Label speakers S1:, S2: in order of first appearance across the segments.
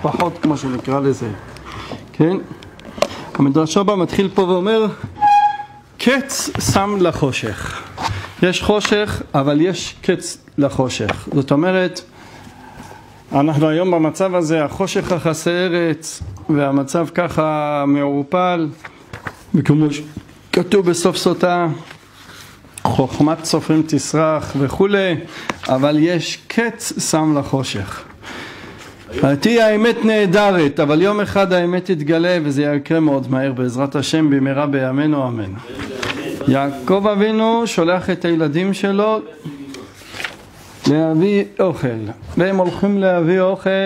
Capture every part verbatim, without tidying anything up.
S1: פחות כמו שנקרא לזה, כן? המדרש רבה מתחיל פה ואומר, קץ שם לחושך. יש חושך, אבל יש קץ לחושך. זאת אומרת, אנחנו היום במצב הזה, החושך החסה ארץ, והמצב ככה מעורפל, וכמו שכתוב בסוף סוטה, חוכמת סופרים תסרח וכולי, אבל יש קץ שם לחושך. תהיה האמת נהדרת, אבל יום אחד האמת תתגלה, וזה יקרה מאוד מהר בעזרת השם, במהרה בימינו אמן. יעקב אבינו שולח את הילדים שלו להביא אוכל, והם הולכים להביא אוכל,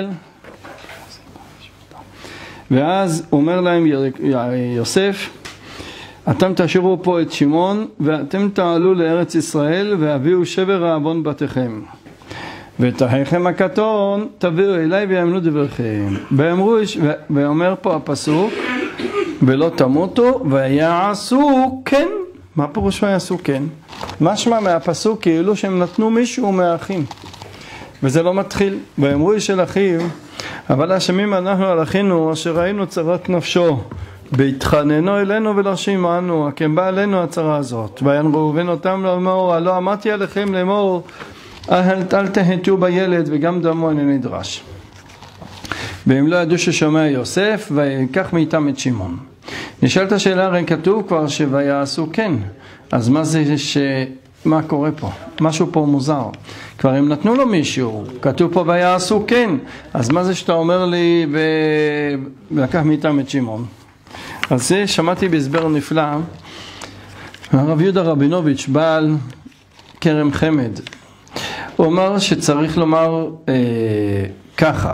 S1: ואז אומר להם יוסף, אתם תשאירו פה את שמעון, ואתם תעלו לארץ ישראל, והביאו שבר העוון בתיכם. ואת אחיכם הקטון תביאו אליי ויאמנו דבריכם. ואמרו, ואומר פה הפסוק, ולא תמותו, ויעשו כן. מה פירוש ויעשו כן? משמע מהפסוק כאילו שהם נתנו מישהו מהאחים. וזה לא מתחיל. ואמרו איש אל אחיו, אבל אשמים אנחנו על אחינו, אשר ראינו צרת נפשו, בהתחננו אלינו ולא שמענו, כי בא עלינו הצרה הזאת. וינרו ראובן אותם לאמור, הלא אמרתי עליכם לאמור, אל, אל תהתו בילד וגם דמו אינו נדרש. והם לא ידעו ששומע יוסף, ויקח מאיתם את שמעון. נשאלת השאלה, הרי כתוב כבר שויעשו כן, אז מה זה ש... מה קורה פה? משהו פה מוזר. כבר הם נתנו לו מישהו, כתוב פה ויעשו כן, אז מה זה שאתה אומר לי ו... ולקח מאיתם את שמעון? אז זה שמעתי בהסבר נפלא, הרב יהודה רבינוביץ' בעל כרם חמד, הוא אמר שצריך לומר אה, ככה,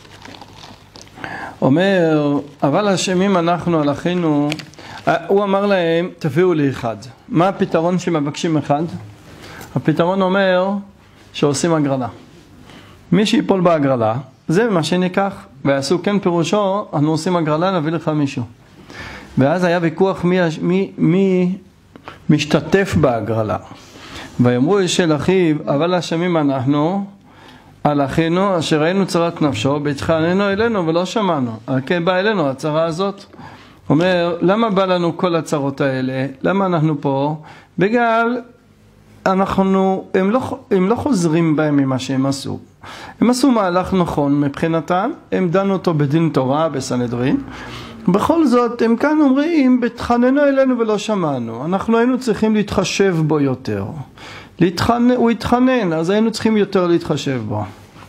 S1: אומר, אבל אשמים אנחנו על אחינו, הוא אמר להם, תביאו לי אחד. מה הפתרון שמבקשים אחד? הפתרון אומר שעושים הגרלה. מי שיפול בהגרלה, זה מה שניקח. ויעשו כן פירושו, אנחנו עושים הגרלה, נביא לך מישהו. ואז היה ויכוח מי, מי, מי משתתף בהגרלה. ואמרו איש אל אחיו, אבל אשמים אנחנו על אחינו, אשר ראינו צרת נפשו, בהתחננו אלינו ולא שמענו. כי בא אלינו הצרה הזאת. אומר, למה בא לנו כל הצרות האלה? למה אנחנו פה? בגלל אנחנו, הם לא, הם לא חוזרים בהם ממה שהם עשו. הם עשו מהלך נכון מבחינתם, הם דנו אותו בדין תורה, בסנהדרין. בכל זאת, הם כאן אומרים, בהתחננו אלינו ולא שמענו. אנחנו היינו צריכים להתחשב בו יותר. להתחנן, הוא התחנן, אז היינו צריכים יותר להתחשב בו.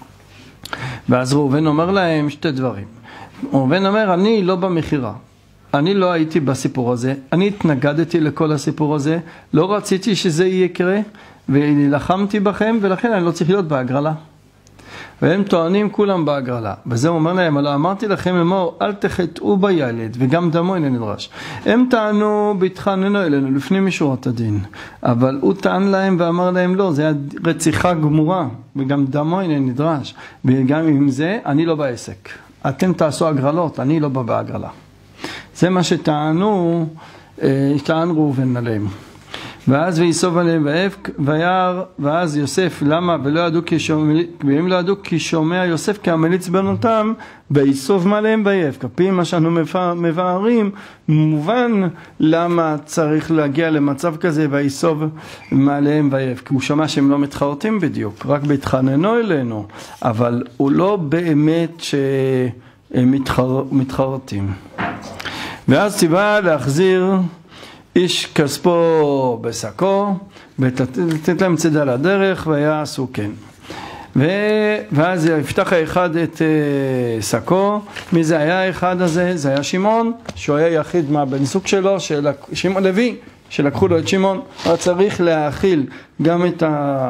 S1: ואז ראובן אומר להם שתי דברים. ראובן אומר, אני לא במחירה. אני לא הייתי בסיפור הזה, אני התנגדתי לכל הסיפור הזה, לא רציתי שזה יקרה, ולחמתי בכם, ולכן אני לא צריך להיות בהגרלה. והם טוענים כולם בהגרלה. וזה אומר להם, אלא אמרתי לכם אמור, אל תחטאו בילד, וגם דמו אינו נדרש. הם טענו בהתחננו אלינו, לפני משורת הדין. אבל הוא טען להם ואמר להם, לא, זה היה רציחה גמורה, וגם דמו אינו נדרש. וגם עם זה, אני לא בעסק. אתם תעשו הגרלות, אני לא בא בהגרלה. זה מה שטענו, טען ראובן עליהם. ואז ויסוב עליהם וירא, ואז יוסף, למה? ולא ידעו כי שומע, והם לא ידעו כי שומע יוסף כמליץ בנותם, ויסוב מעליהם ויבך. כפי מה שאנו מבארים, מובן למה צריך להגיע למצב כזה, ויסוב מעליהם ויבך. כי הוא שמע שהם לא מתחרטים בדיוק, רק בהתחננו אלינו, אבל הוא לא באמת שהם מתחר, מתחרטים. ואז ציווה להחזיר איש כספו בשקו, ולתת להם צידה לדרך, ויעשו כן. ו... ואז יפתח האחד את שקו. מי זה היה האחד הזה? זה היה שמעון, שהוא היה יחיד מהבן זוג שלו, של שמעון לוי, שלקחו לו את שמעון. הוא צריך להאכיל גם את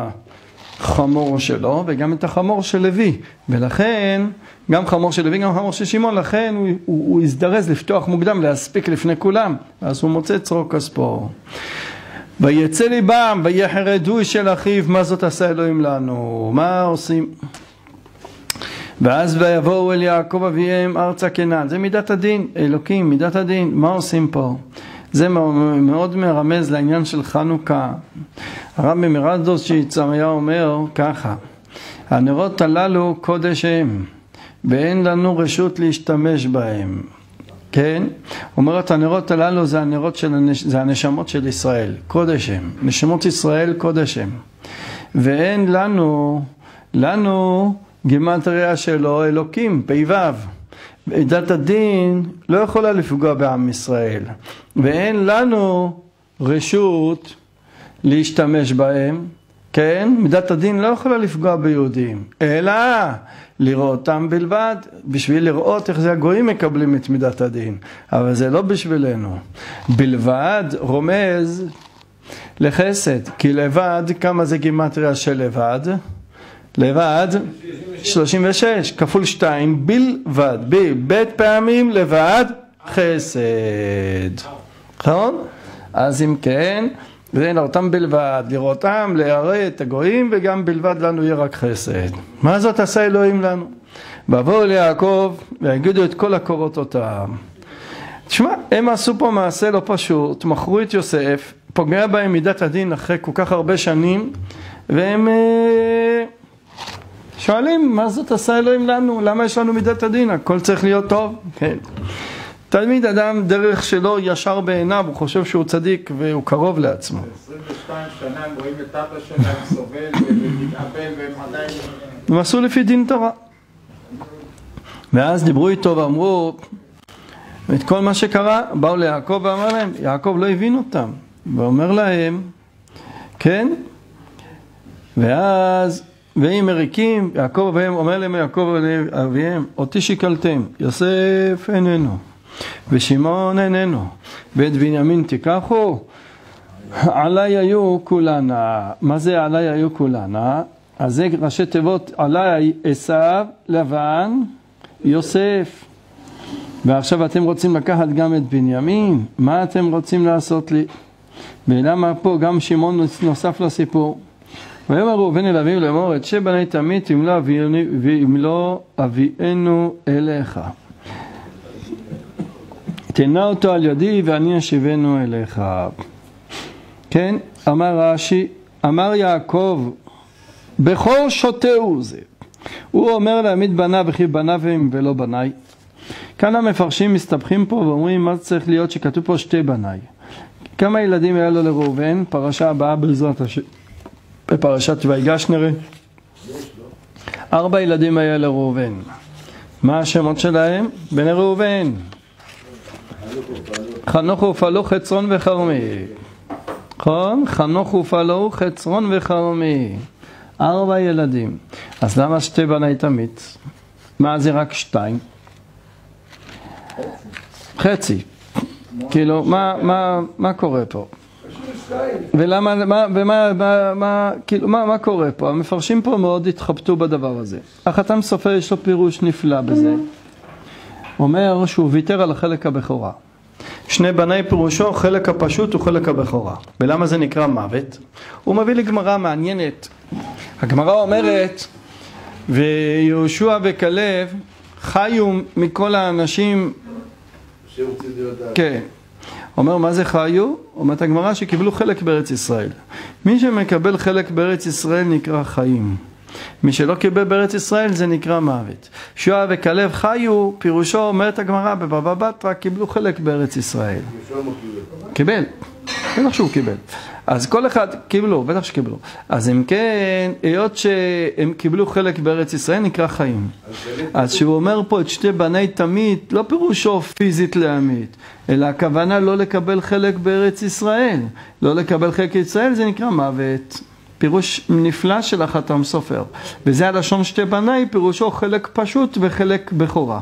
S1: החמור שלו, וגם את החמור של לוי. ולכן, גם חמור של לוי, גם חמור של שמעון, לכן הוא, הוא, הוא הזדרז לפתוח מוקדם, להספיק לפני כולם. אז הוא מוצא צרור כספו. ויצא ליבם, ויחרדו איש אל אחיו, מה זאת עשה אלוהים לנו? מה עושים? ואז ויבואו אל יעקב אביהם ארצה כנען. זה מידת הדין, אלוקים, מידת הדין. מה עושים פה? זה מאוד מרמז לעניין של חנוכה. הרב מרדוס שיצמיה אומר ככה, הנרות הללו קודש הם, ואין לנו רשות להשתמש בהם. כן? אומרת, הנרות הללו זה הנרות של הנש... זה הנשמות של ישראל, קודש הם, נשמות ישראל קודש הם. ואין לנו, לנו גימטריה שלו אלוקים, פ"ו. דת הדין לא יכולה לפגוע בעם ישראל, ואין לנו רשות להשתמש בהם, כן? מידת הדין לא יכולה לפגוע ביהודים, אלא לראותם בלבד, בשביל לראות איך זה הגויים מקבלים את מידת הדין, אבל זה לא בשבילנו. בלבד רומז לחסד, כי לבד, כמה זה גימטריה של לבד? לבד שלושים ושש כפול שתיים, בלבד, ב, בית פעמים לבד חסד, נכון? אז אם כן, ואין אותם בלבד, לראותם, להראה את הגויים, וגם בלבד לנו יהיה רק חסד. מה זאת עשה אלוהים לנו? בבואו ליעקב והגידו את כל הקורות אותם. תשמע, הם עשו פה מעשה לא פשוט, מכרו את יוסף, פוגע בהם מידת הדין אחרי כל כך הרבה שנים, והם שואלים, מה זאת עשה אלוהים לנו? למה יש לנו מידת הדין? הכל צריך להיות טוב. כן. תלמיד אדם דרך שלו ישר בעיניו, הוא חושב שהוא צדיק והוא קרוב לעצמו.
S2: עשרים ושתיים שנה הם רואים את אבא שלהם סובל ומתאבל והם עדיין...
S1: הם עשו לפי דין תורה. ואז דיברו איתו ואמרו, את כל מה שקרה, באו ליעקב ואמר להם, יעקב לא הבין אותם. ואומר להם, כן? ואז... והם מריקים, יעקב אביהם, אומר להם יעקב אביהם, אותי שיקלתם, יוסף איננו, ושמעון איננו, ואת בנימין תיקחו, עליי היו כולנה. מה זה עליי היו כולנה? אז זה ראשי תיבות, עליי עשיו, לבן, יוסף. ועכשיו אתם רוצים לקחת גם את בנימין? מה אתם רוצים לעשות לי? ולמה פה גם שמעון נוסף לסיפור? ויאמר ראובן אל אביו לאמור, את שבני תמית אם לא אבינו, ואם לא אביאנו אליך. תנה אותו על ידי ואני אשיבנו אליך. כן, אמר רש"י, אמר יעקב, בכור שותהו זה. הוא אומר להעמיד בניו וכי בניו הם ולא בניי. כאן המפרשים מסתבכים פה ואומרים, מה צריך להיות שכתוב פה שתי בניי? כמה ילדים היה לו לראובן? פרשה הבאה בעזרת השם. בפרשת ויגש נראה. ארבע ילדים היה לראובן. מה השמות שלהם? בני ראובן. חנוך ופלו חצרון וחרמי. נכון? חנוך ופלו חצרון וחרמי. ארבע ילדים. אז למה שתי בני תמית? מה זה רק שתיים? חצי. כאילו, מה, מה, מה קורה פה? ולמה, מה, ומה, מה, מה, כאילו, מה, מה קורה פה? המפרשים פה מאוד התחבטו בדבר הזה. החתם סופר יש לו פירוש נפלא בזה. אומר שהוא ויתר על החלק הבכורה. שני בני פירושו, חלק הפשוט וחלק הבכורה. ולמה זה נקרא מוות? הוא מביא לגמרא מעניינת. הגמרא אומרת, ויהושע וכלב חיו מכל האנשים... כן. אומר, מה זה חיו? אומרת הגמרא שקיבלו חלק בארץ ישראל. מי שמקבל חלק בארץ ישראל נקרא חיים. מי שלא קיבל בארץ ישראל זה נקרא מוות. יהושע וכלב חיו, פירושו אומרת הגמרא בבבא בתרא, קיבלו חלק בארץ ישראל. קיבל. בטח שהוא קיבל. אז כל אחד קיבלו, בטח שקיבלו. אז אם כן, היות שהם קיבלו חלק בארץ ישראל נקרא חיים. אז שהוא אומר פה את שתי בני תמית, לא פירושו פיזית להמית, אלא הכוונה לא לקבל חלק בארץ ישראל. לא לקבל חלק בישראל זה נקרא מוות. פירוש נפלא של החתם סופר. וזה הלשון שתי בני, פירושו חלק פשוט וחלק בכורה.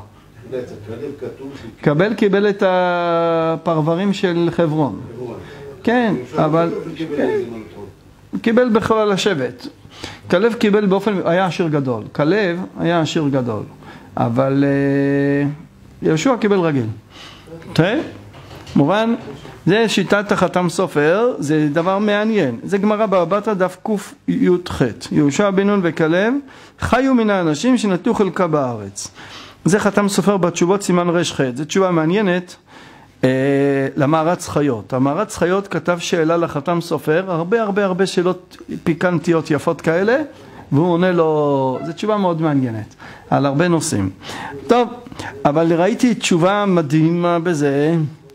S1: קבל קיבל את הפרברים של חברון. כן, אבל קיבל בכל השבט. כלב קיבל באופן, היה עשיר גדול. כלב היה עשיר גדול. אבל יהושע קיבל רגיל. תראה, מובן, זה שיטת החתם סופר, זה דבר מעניין. זה גמרא בבא בתרא דף קי"ח. יהושע בן נון וכלב חיו מן האנשים שנטלו חלקה בארץ. זה חתם סופר בתשובות סימן רש ח'. זו תשובה מעניינת. למערץ חיות. המערץ חיות כתב שאלה לחתם סופר, הרבה הרבה הרבה שאלות פיקנטיות יפות כאלה, והוא עונה לו, זו תשובה מאוד מעניינת, על הרבה נושאים. טוב, אבל ראיתי תשובה מדהימה בזה,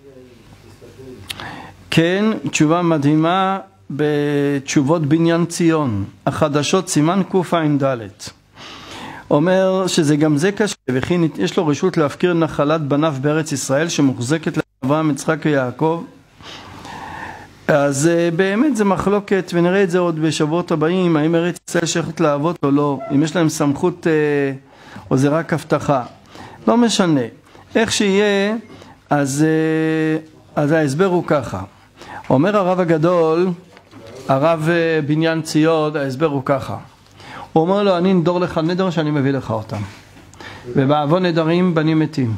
S1: כן, תשובה מדהימה בתשובות בניין ציון, החדשות סימן קע"ד. אומר שזה גם זה קשה, וכי יש לו רשות להפקיר נחלת בניו בארץ ישראל שמוחזקת לאברהם, יצחק ויעקב. אז באמת זה מחלוקת, ונראה את זה עוד בשבועות הבאים, האם ארץ ישראל שייכת לאבות או לא, אם יש להם סמכות או זה רק הבטחה. לא משנה. איך שיהיה, אז, אז ההסבר הוא ככה. אומר הרב הגדול, הרב בניין ציון, ההסבר הוא ככה. הוא אומר לו, אני נדור לך נדר שאני מביא לך אותם. ובעוון נדרים בנים מתים.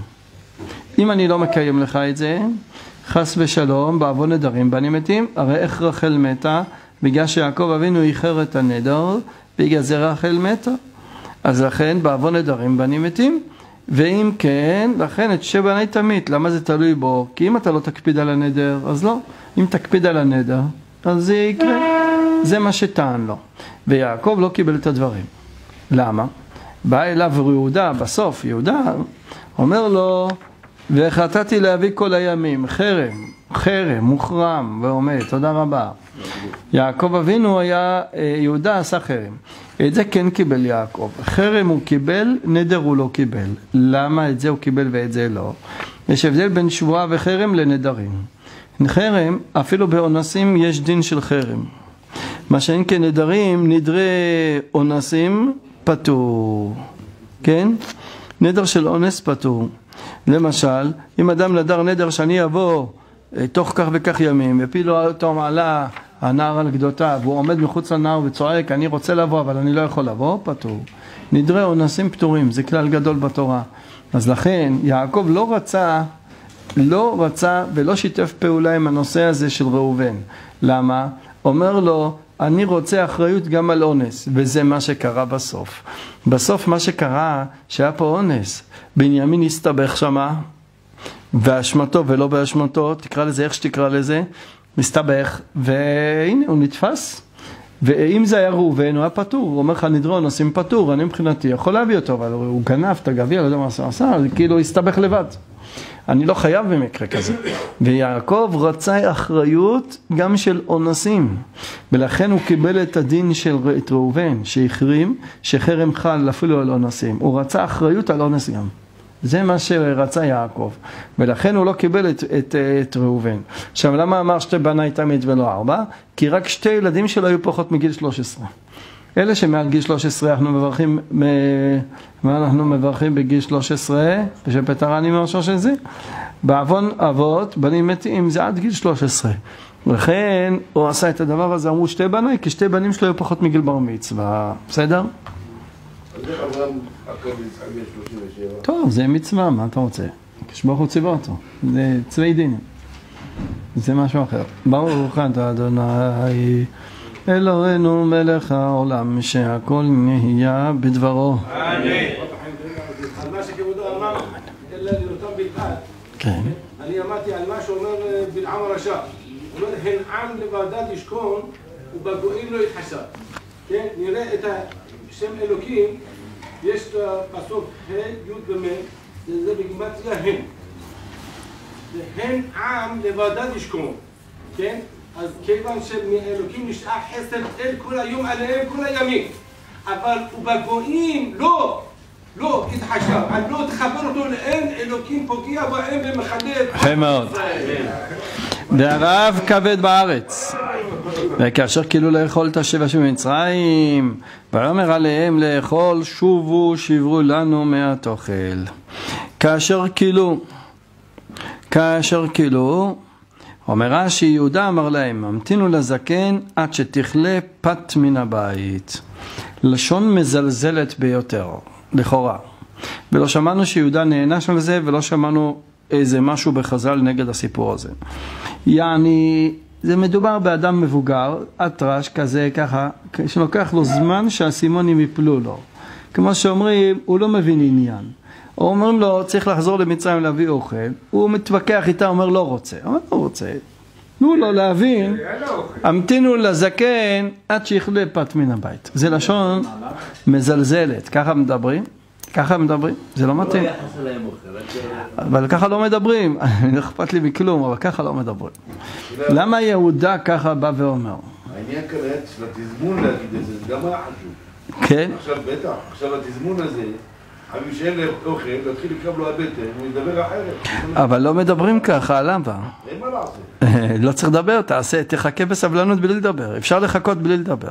S1: אם אני לא מקיים לך את זה, חס ושלום, בעוון נדרים בנים מתים, הרי איך רחל מתה? בגלל שיעקב אבינו איחר את הנדר, בגלל זה רחל מתה. אז לכן בעוון נדרים בנים מתים, ואם כן, לכן את שבע בני תמית. למה זה תלוי בו? כי אם אתה לא תקפיד על הנדר, אז לא. אם תקפיד על הנדר, אז זה יקרה. זה מה שטען לו. ויעקב לא קיבל את הדברים. למה? בא אליו יהודה, בסוף יהודה אומר לו, והחלטתי להביא כל הימים, חרם, חרם, מוחרם, ועומד, תודה רבה. יעקב אבינו היה, יהודה עשה חרם. את זה כן קיבל יעקב. חרם הוא קיבל, נדר הוא לא קיבל. למה את זה הוא קיבל ואת זה לא? יש הבדל בין שבועה וחרם לנדרים. חרם, אפילו באונסים יש דין של חרם. מה שאין כנדרים, נדרי אונסים פטור. כן? נדר של אונס פטור. למשל, אם אדם נדר נדר שאני אבוא תוך כך וכך ימים, ופילו אותו מעלה הנער על גדותיו, הוא עומד מחוץ לנער וצועק, אני רוצה לבוא, אבל אני לא יכול לבוא, פטור. נדרי אונסים פטורים, זה כלל גדול בתורה. אז לכן, יעקב לא רצה, לא רצה ולא שיתף פעולה עם הנושא הזה של ראובן. למה? אומר לו, אני רוצה אחריות גם על אונס, וזה מה שקרה בסוף. בסוף מה שקרה, שהיה פה אונס, בנימין הסתבך שמה, באשמתו ולא באשמתו, תקרא לזה איך שתקרא לזה, מסתבך, והנה הוא נתפס. ואם זה היה ראובן, הוא היה פטור, הוא אומר לך נדרון, עושים פטור, אני מבחינתי יכול להביא אותו, אבל הוא גנב את הגביע, לא יודע מה עשה, זה כאילו הסתבך לבד. אני לא חייב במקרה כזה. ויעקב רצה אחריות גם של אונסים, ולכן הוא קיבל את הדין של את ראובן, שהחרים, שחרם חל אפילו על אונסים. הוא רצה אחריות על אונס גם. זה מה שרצה יעקב, ולכן הוא לא קיבל את, את, את ראובן. עכשיו, למה אמר שתי בני תמית ולא ארבע? כי רק שתי ילדים שלו היו פחות מגיל שלוש עשרה. אלה שמעל גיל שלוש עשרה אנחנו מברכים, מה אנחנו מברכים בגיל שלוש עשרה, ושפטרני מראשו של זה? בעוון אבות, בנים מתים, זה עד גיל שלוש עשרה. לכן הוא עשה את הדבר הזה, אמרו שתי בני, כי שתי בנים שלו היו פחות מגיל בר מצווה. בסדר? טוב, זה מצווה, מה אתה רוצה? כשברוך הוא ציווה אותו, זה צווי דינים, זה משהו אחר. ברוך אתה אדוני אלוהינו מלך העולם שהכל נהיה בדברו.
S3: אמן. על מה שכבודו אמר, אלא לאותם בלבד.
S1: כן.
S3: אני אמרתי על מה שאומר בלעם הרשע. הוא אומר, הן עם לבדד ישכון ובגויים לא יתחשב. כן, נראה את השם אלוקים, יש את הפסוק ה' י' ומ', זה בגימטריה הן. הן עם לבדד ישכון. כן? אז כיוון שמאלוקים נשאר חסד אל כל היום עליהם כל הימים, אבל ובגויים לא, לא יתחשב, אז לא תחבר אותו לאין, אלוקים פוגע בהם ומחדד.
S1: יפה מאוד. והרעב כבד בארץ, וכאשר כאילו לאכול את השבע של מצרים, ויאמר עליהם לאכול, שובו שברו לנו מעט אוכל. כאשר כאילו, כאשר כאילו, אומר רש"י, יהודה אמר להם, המתינו לזקן עד שתכלה פת מן הבית. לשון מזלזלת ביותר, לכאורה. ולא שמענו שיהודה נענש על זה, ולא שמענו איזה משהו בחז"ל נגד הסיפור הזה. יעני, זה מדובר באדם מבוגר, אטרש כזה, ככה, שלוקח לו זמן שהסימונים יפלו לו. כמו שאומרים, הוא לא מבין עניין. הוא אומר לו, צריך לחזור למצרים להביא אוכל, הוא מתווכח איתה, אומר לא רוצה, אומר לא רוצה, תנו לו להבין, המתינו לזקן עד שיכלה פת מן הבית. זה לשון מזלזלת, ככה מדברים? ככה מדברים? זה לא מתאים. אבל ככה לא מדברים, לא אכפת לי מכלום, אבל ככה לא מדברים. למה יהודה ככה בא ואומר?
S4: העניין כאן היה של התזמון להגיד את זה, זה גם היה חשוב.
S1: כן?
S4: עכשיו בטח, עכשיו התזמון הזה, חייבים שאין להם אוכל, להתחיל לקרב לו הבטן, הוא ידבר אחרת.
S1: אבל לא מדברים ככה, למה?
S4: אין מה לעשות.
S1: לא צריך לדבר, תעשה, תחכה בסבלנות בלי לדבר. אפשר לחכות בלי לדבר.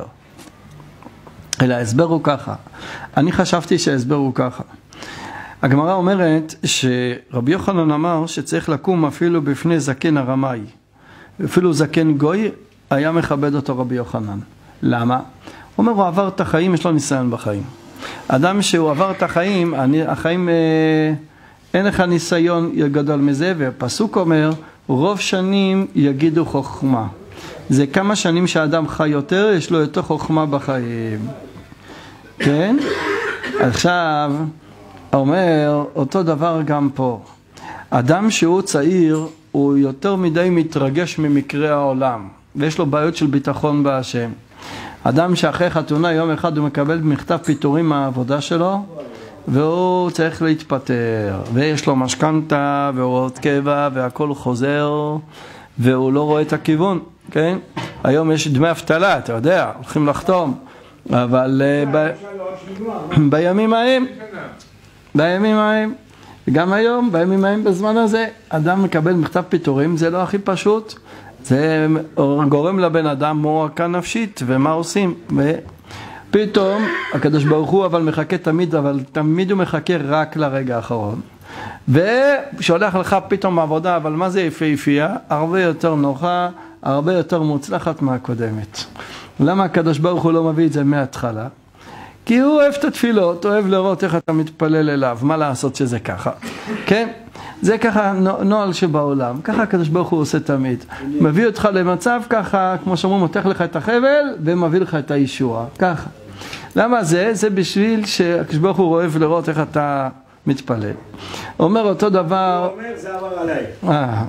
S1: אלא ההסבר הוא ככה. אני חשבתי שההסבר הוא ככה. הגמרא אומרת שרבי יוחנן אמר שצריך לקום אפילו בפני זקן הרמאי. אפילו זקן גוי היה מכבד אותו רבי יוחנן. למה? הוא אומר, הוא עבר את החיים, יש לו ניסיון בחיים. אדם שהוא עבר את החיים, אני, החיים, אה, אין לך ניסיון גדול מזה, והפסוק אומר, רוב שנים יגידו חוכמה. זה כמה שנים שהאדם חי יותר, יש לו יותר חוכמה בחיים. כן? עכשיו, אומר, אותו דבר גם פה. אדם שהוא צעיר, הוא יותר מדי מתרגש ממקרה העולם, ויש לו בעיות של ביטחון בהשם. אדם שאחרי חתונה יום אחד הוא מקבל מכתב פיטורים מהעבודה שלו, והוא צריך להתפטר, ויש לו משכנתה ועוד קבע והכל חוזר, והוא לא רואה את הכיוון, כן? היום יש דמי אבטלה, אתה יודע, הולכים לחתום, אבל ב... בימים ההם, בימים ההם, גם היום, בימים ההם בזמן הזה, אדם מקבל מכתב פיטורים, זה לא הכי פשוט, זה גורם לבן אדם מועקה נפשית, ומה עושים? ופתאום הקדוש ברוך הוא אבל מחכה תמיד, אבל תמיד הוא מחכה רק לרגע האחרון. ושולח לך פתאום עבודה, אבל מה זה יפהפייה? הרבה יותר נוחה, הרבה יותר מוצלחת מהקודמת. למה הקדוש ברוך הוא לא מביא את זה מההתחלה? כי הוא אוהב את התפילות, אוהב לראות איך אתה מתפלל אליו, מה לעשות שזה ככה, כן? זה ככה נועל שבעולם, ככה הקדוש ברוך הוא עושה תמיד. מביא אותך למצב ככה, כמו שאומרים, מותח לך את החבל ומביא לך את הישוע, ככה. למה זה? זה בשביל שהקדוש ברוך הוא אוהב לראות איך אתה מתפלל. אומר אותו דבר...
S5: הוא אומר, זה עבר עליי.
S1: אה.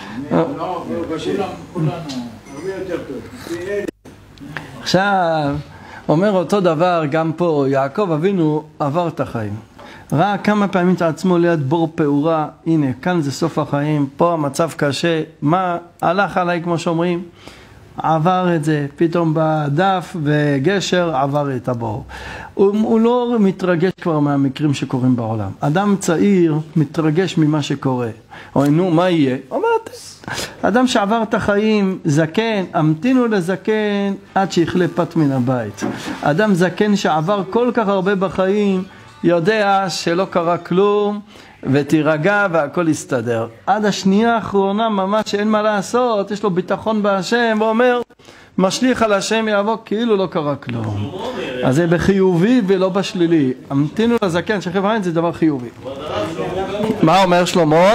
S1: עכשיו, אומר אותו דבר גם פה, יעקב אבינו עבר את החיים. ראה כמה פעמים את עצמו ליד בור פעורה, הנה, כאן זה סוף החיים, פה המצב קשה, מה הלך עליי כמו שאומרים? עבר את זה, פתאום בדף וגשר עבר את הבור. הוא, הוא לא מתרגש כבר מהמקרים שקורים בעולם. אדם צעיר מתרגש ממה שקורה. או נו, מה יהיה? אומרת, אדם שעבר את החיים, זקן, המתינו לזקן עד שיכלה פת מן הבית. אדם זקן שעבר כל כך הרבה בחיים, יודע שלא קרה כלום, ותירגע והכל יסתדר. עד השנייה האחרונה ממש אין מה לעשות, יש לו ביטחון בהשם, ואומר, משליך על השם יעבור כאילו לא קרה כלום. אז זה בחיובי ולא בשלילי. המתינו לזקן, שחבר'ה, זה דבר חיובי. מה אומר שלמה?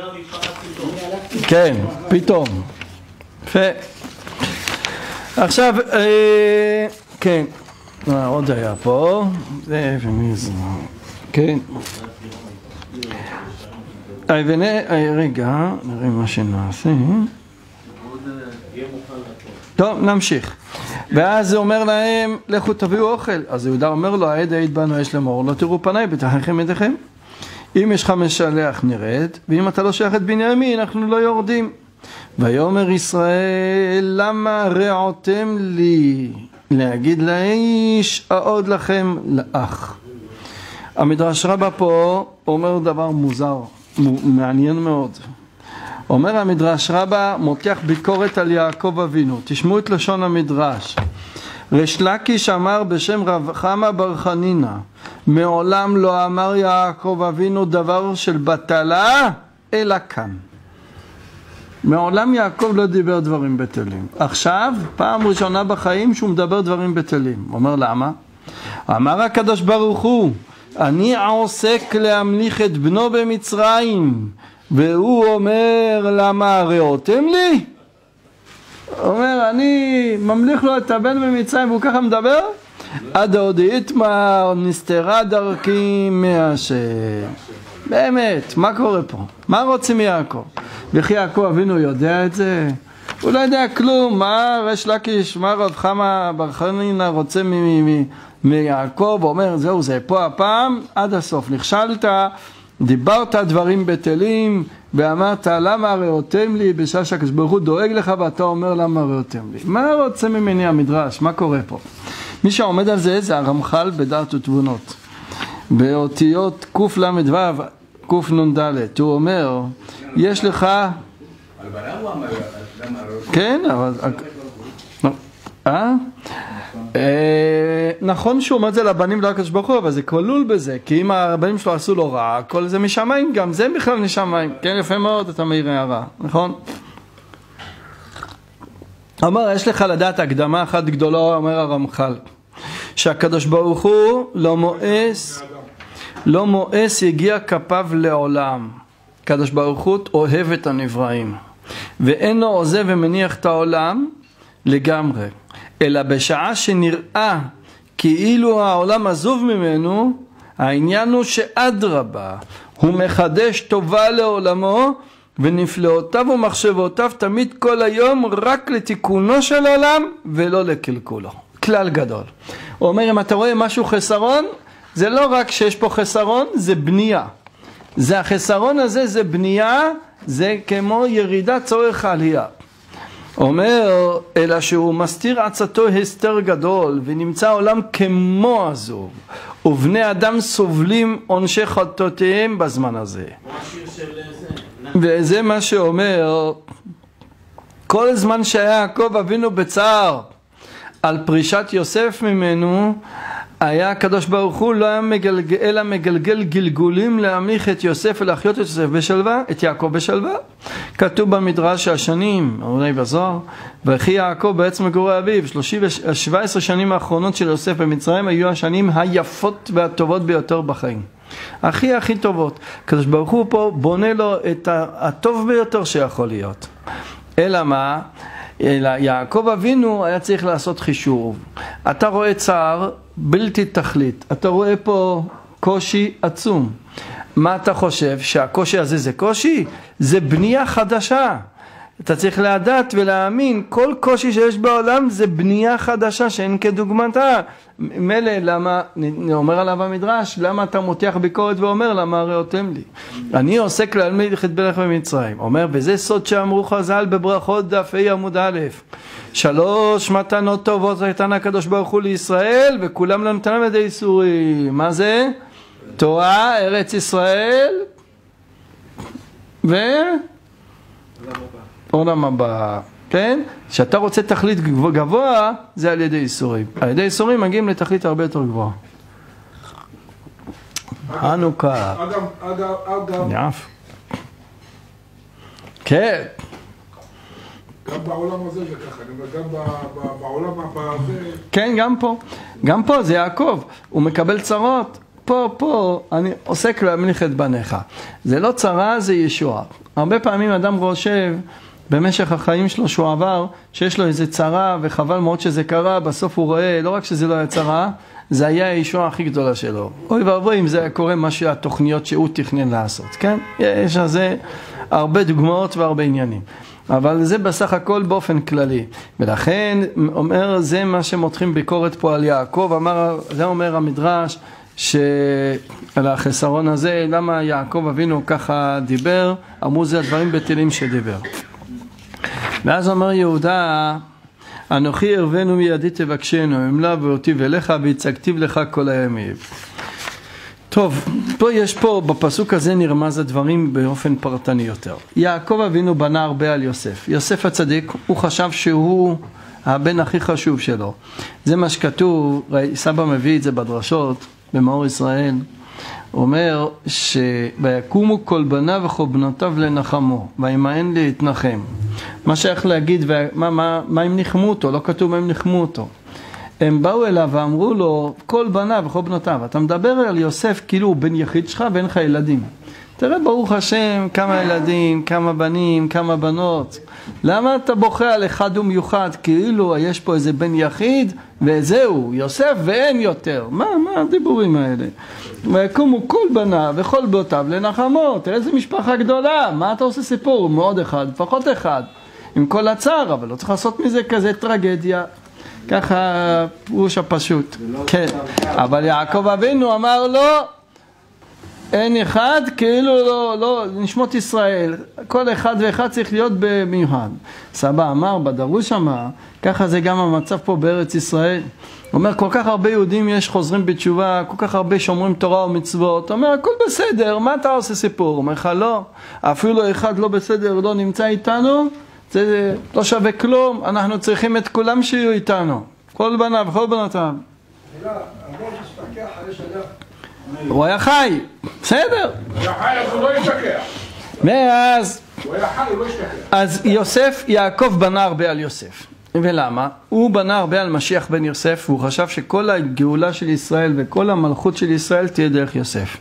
S1: כן, פתאום. יפה. עכשיו, כן. עוד היה פה. זה ומי זה? כן. רגע, נראה מה שנעשה. טוב, נמשיך. ואז זה אומר להם, לכו תביאו אוכל. אז יהודה אומר לו, העד העיד בנו יש לאמור, לא תראו פניי, בתוככם ידיכם. אם יש לך משלח נרד, ואם אתה לא שייך את בנימין, אנחנו לא יורדים. ויאמר ישראל, למה רעותם לי? להגיד לאיש, אעוד לכם לאח. המדרש רבה פה אומר דבר מוזר, מעניין מאוד. אומר המדרש רבה, מותח ביקורת על יעקב אבינו. תשמעו את לשון המדרש. ריש לקיש אמר בשם רב חמה בר חנינא, מעולם לא אמר יעקב אבינו דבר של בטלה, אלא כאן. מעולם יעקב לא דיבר דברים בטלים. עכשיו, פעם ראשונה בחיים שהוא מדבר דברים בטלים. אומר למה? אמר הקדוש ברוך הוא, אני עוסק להמליך את בנו במצרים, והוא אומר, למה רעותם לי? אומר, אני ממליך לו את הבן במצרים, והוא ככה מדבר? עד עוד יתמר, נסתרה דרכי מהשם. באמת, מה קורה פה? מה רוצים יעקב? וכי יעקב אבינו יודע את זה? הוא לא יודע כלום, מה ריש לקיש, מה רב חמא בר חנינא רוצה מיעקב, אומר זהו זה פה הפעם, עד הסוף, נכשלת, דיברת דברים בטלים, ואמרת למה ראותם לי, בשעה שהקדוש ברוך הוא דואג לך ואתה אומר למה ראותם לי. מה רוצה ממני המדרש? מה קורה פה? מי שעומד על זה זה הרמח"ל בדעת ותבונות. באותיות קוף למד וו, קוף נון דלת, הוא אומר, יש לך... כן, אבל... אה? נכון שהוא אומר את זה לבנים לא הקדוש ברוך הוא, אבל זה כלול בזה, כי אם הבנים שלו עשו לו רע, כל זה משמיים, גם זה בכלל משמיים. כן, יפה מאוד, אתה מעיר הערה, נכון? אמר, יש לך לדעת הקדמה אחת גדולה, אומר הרמח"ל, שהקדוש ברוך הוא לא מואס, לא מואס יגיע כפיו לעולם. הקדוש ברוך הוא אוהב את הנבראים, ואינו עוזב ומניח את העולם לגמרי, אלא בשעה שנראה כאילו העולם עזוב ממנו, העניין הוא שאדרבה, הוא מחדש טובה לעולמו, ונפלאותיו ומחשבותיו תמיד כל היום רק לתיקונו של עולם ולא לקלקולו. כלל גדול. הוא אומר, אם אתה רואה משהו חסרון, זה לא רק שיש פה חסרון, זה בנייה. זה החסרון הזה, זה בנייה, זה כמו ירידה צורך עלייה. אומר, אלא שהוא מסתיר עצתו הסתר גדול, ונמצא העולם כמו עזוב, ובני אדם סובלים עונשי חטאותיהם בזמן הזה. וזה מה שאומר, כל זמן שהיה יעקב אבינו בצער על פרישת יוסף ממנו, היה הקדוש ברוך הוא לא היה מגלגל, אלא מגלגל גלגולים להמליך את יוסף ולהחיות את יוסף בשלווה, את יעקב בשלווה. כתוב במדרש שהשנים, אולי בזוהר, וכי יעקב בעצם מגורי אביו, שבע עשרה שנים האחרונות של יוסף במצרים היו השנים היפות והטובות ביותר בחיים. הכי הכי טובות. הקדוש ברוך הוא פה בונה לו את הטוב ביותר שיכול להיות. אלא מה? אלא יעקב אבינו היה צריך לעשות חישוב. אתה רואה צער בלתי תכלית, אתה רואה פה קושי עצום. מה אתה חושב? שהקושי הזה זה קושי? זה בנייה חדשה. אתה צריך לדעת ולהאמין, כל קושי שיש בעולם זה בנייה חדשה שאין כדוגמתה. מלא, למה, אומר עליו המדרש, למה אתה מותח ביקורת ואומר, למה ראותם לי? אני עוסק להלמיד חטא בלך במצרים. אומר, וזה סוד שאמרו חז"ל בברכות דף ה' עמוד א', שלוש מתנות טובות נתן הקדוש ברוך הוא לישראל, וכולם לא נתנם ידי ייסורים. מה זה? תורה, ארץ ישראל, ו... עולם הבא. כן? שאתה רוצה תכלית גבוה, זה על ידי ייסורים. על ידי ייסורים מגיעים לתכלית הרבה יותר גבוהה. חנוכה.
S3: אגב, אגב, אגב.
S1: יף. כן.
S3: גם בעולם הזה זה ככה, גם בעולם הזה...
S1: כן, גם פה. גם פה זה יעקב. הוא מקבל צרות. פה, פה, אני עוסק להמליך את בניך. זה לא צרה, זה ישועה. הרבה פעמים אדם חושב במשך החיים שלו שהוא עבר, שיש לו איזה צרה וחבל מאוד שזה קרה, בסוף הוא רואה, לא רק שזה לא היה צרה, זה היה הישועה הכי גדולה שלו. אוי ואבוי אם זה היה קורה מה שהתוכניות שהוא תכנן לעשות, כן? יש על זה הרבה דוגמאות והרבה עניינים. אבל זה בסך הכל באופן כללי. ולכן, אומר, זה מה שמותחים ביקורת פה על יעקב, אמר, זה אומר המדרש, שעל החסרון הזה, למה יעקב אבינו ככה דיבר, אמרו זה הדברים בטלים שדיבר. ואז אומר יהודה, אנוכי ערבנו מידי תבקשנו, אמלה ואותי ואליך והצגתיו לך כל הימים. טוב, פה יש פה, בפסוק הזה נרמז הדברים באופן פרטני יותר. יעקב אבינו בנה הרבה על יוסף. יוסף הצדיק, הוא חשב שהוא הבן הכי חשוב שלו. זה מה שכתוב, סבא מביא את זה בדרשות, במאור ישראל. הוא אומר ש"ויקומו כל בניו וכל בנותיו לנחמו, וימאן להתנחם". מה שייך להגיד, ומה, מה, מה הם נחמו אותו? לא כתוב מה הם נחמו אותו. הם באו אליו ואמרו לו, כל בניו וכל בנותיו. אתה מדבר על יוסף כאילו הוא בן יחיד שלך ואין לך ילדים. תראה ברוך השם כמה ילדים, כמה בנים, כמה בנות. למה אתה בוכה על אחד ומיוחד? כאילו יש פה איזה בן יחיד וזהו, יוסף ואין יותר. מה, מה הדיבורים האלה? ויקומו כל בניו וכל בנותיו לנחמו. תראה איזה משפחה גדולה. מה אתה עושה סיפור? מאוד אחד, לפחות אחד. עם כל הצער, אבל לא צריך לעשות מזה כזה טרגדיה. ככה פירוש הפשוט. כן, אבל יעקב אבינו אמר לו, אין אחד כאילו לא, לא, נשמות ישראל, כל אחד ואחד צריך להיות במיוחד. סבא אמר, בדרוש אמר, ככה זה גם המצב פה בארץ ישראל. הוא אומר, כל כך הרבה יהודים יש חוזרים בתשובה, כל כך הרבה שומרים תורה ומצוות. הוא אומר, הכל בסדר, מה אתה עושה סיפור? הוא אומר לך, לא, אפילו אחד לא בסדר, לא נמצא איתנו, זה לא שווה כלום, אנחנו צריכים את כולם שיהיו איתנו. כל בניו, כל בנותיו. הוא היה חי, בסדר.
S2: הוא היה חי, אז הוא לא ישתכח.
S1: מאז,
S2: הוא היה חי, הוא לא ישתכח.
S1: אז יוסף, יעקב בנה הרבה על יוסף. ולמה? הוא בנה הרבה על משיח בן יוסף, והוא חשב שכל הגאולה של ישראל וכל המלכות של ישראל תהיה דרך יוסף.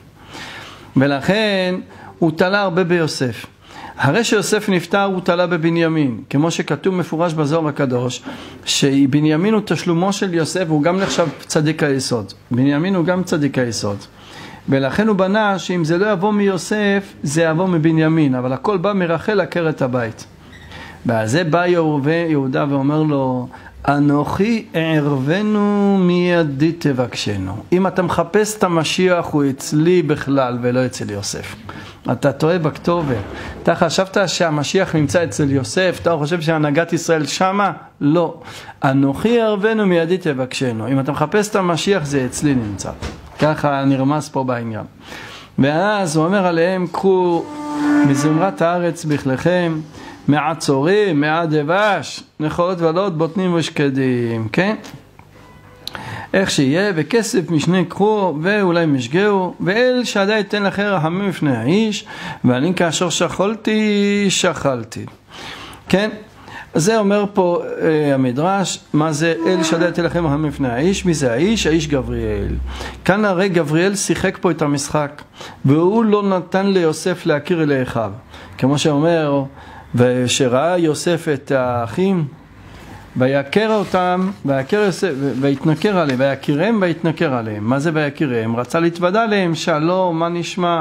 S1: ולכן הוא תלה הרבה ביוסף. הרי שיוסף נפטר הוא תלה בבנימין, כמו שכתוב מפורש בזוהר הקדוש, שבנימין הוא תשלומו של יוסף, והוא גם נחשב צדיק היסוד. בנימין הוא גם צדיק היסוד. ולכן הוא בנה שאם זה לא יבוא מיוסף, זה יבוא מבנימין, אבל הכל בא מרחל עקרת הבית. ועל זה בא יהודה ואומר לו, אנוכי אערבנו מידי תבקשנו. אם אתה מחפש את המשיח הוא אצלי בכלל ולא אצל יוסף. אתה טועה בכתובת. אתה חשבת שהמשיח נמצא אצל יוסף, אתה חושב שהנהגת ישראל שמה? לא. אנוכי אערבנו מידי תבקשנו. אם אתה מחפש את המשיח זה אצלי נמצא. ככה נרמז פה בעניין. ואז הוא אומר עליהם, קחו מזמרת הארץ בכליכם, מעט צורים, מעט דבש, נחולות ולוד, בוטנים ושקדים, כן? איך שיהיה, וכסף משנה קחו, ואולי משגעו, ואל שעדי יתן לכם רחמים לפני האיש, ואני כאשר שכלתי, שכלתי. כן? זה אומר פה אה, המדרש, מה זה אל שעדי יתן לכם רחמים לפני האיש? מי זה האיש? האיש גבריאל. כאן הרי גבריאל שיחק פה את המשחק, והוא לא נתן ליוסף להכיר אל אחיו. כמו שאומר, ושראה יוסף את האחים, ויקר אותם, ויקר יוסף, ויתנכר עליהם, ויקירם ויתנכר עליהם. מה זה ויקירם? רצה להתוודע עליהם, שלום, מה נשמע?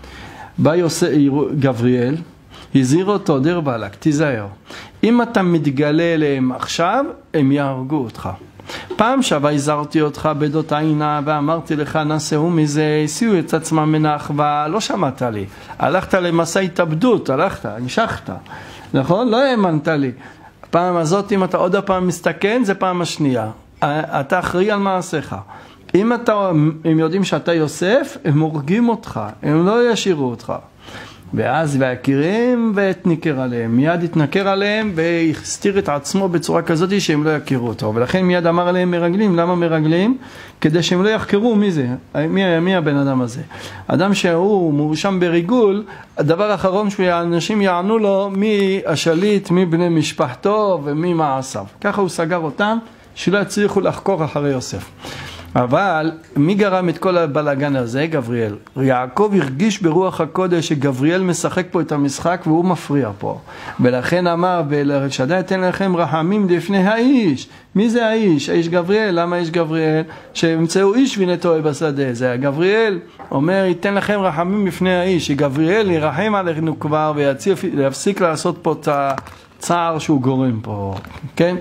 S1: בא יוסף, גבריאל, הזהיר אותו, דיר באלק, תיזהר. אם אתה מתגלה אליהם עכשיו, הם יהרגו אותך. פעם שווה הזהרתי אותך בדות עינה, ואמרתי לך נעשהו מזה, הסיעו את עצמם מן האחווה, לא שמעת לי. הלכת למסע התאבדות, הלכת, המשכת. נכון? לא האמנת לי. פעם הזאת, אם אתה עוד הפעם מסתכן, זה פעם השנייה. אתה אחראי על מעשיך. אם אתה, הם יודעים שאתה יוסף, הם הורגים אותך, הם לא ישירו אותך. ואז ויקירם ויתנכר עליהם, מיד יתנכר עליהם והסתיר את עצמו בצורה כזאת שהם לא יכירו אותו. ולכן מיד אמר עליהם מרגלים. למה מרגלים? כדי שהם לא יחקרו מי זה, מי, מי הבן אדם הזה. אדם שהוא מורשם בריגול, הדבר האחרון שאנשים יענו לו מי השליט, מי בני משפחתו ומי מעשיו. ככה הוא סגר אותם שלא יצליחו לחקור אחרי יוסף. אבל מי גרם את כל הבלגן הזה? גבריאל. יעקב הרגיש ברוח הקודש שגבריאל משחק פה את המשחק והוא מפריע פה. ולכן אמר, ולשדי אתן לכם רחמים לפני האיש. מי זה האיש? האיש גבריאל. למה האיש גבריאל? שימצאו איש ונטועה בשדה. זה גבריאל אומר, ייתן לכם רחמים לפני האיש. שגבריאל ירחם עלינו כבר ויפסיק לעשות פה את הצער שהוא גורם פה. כן?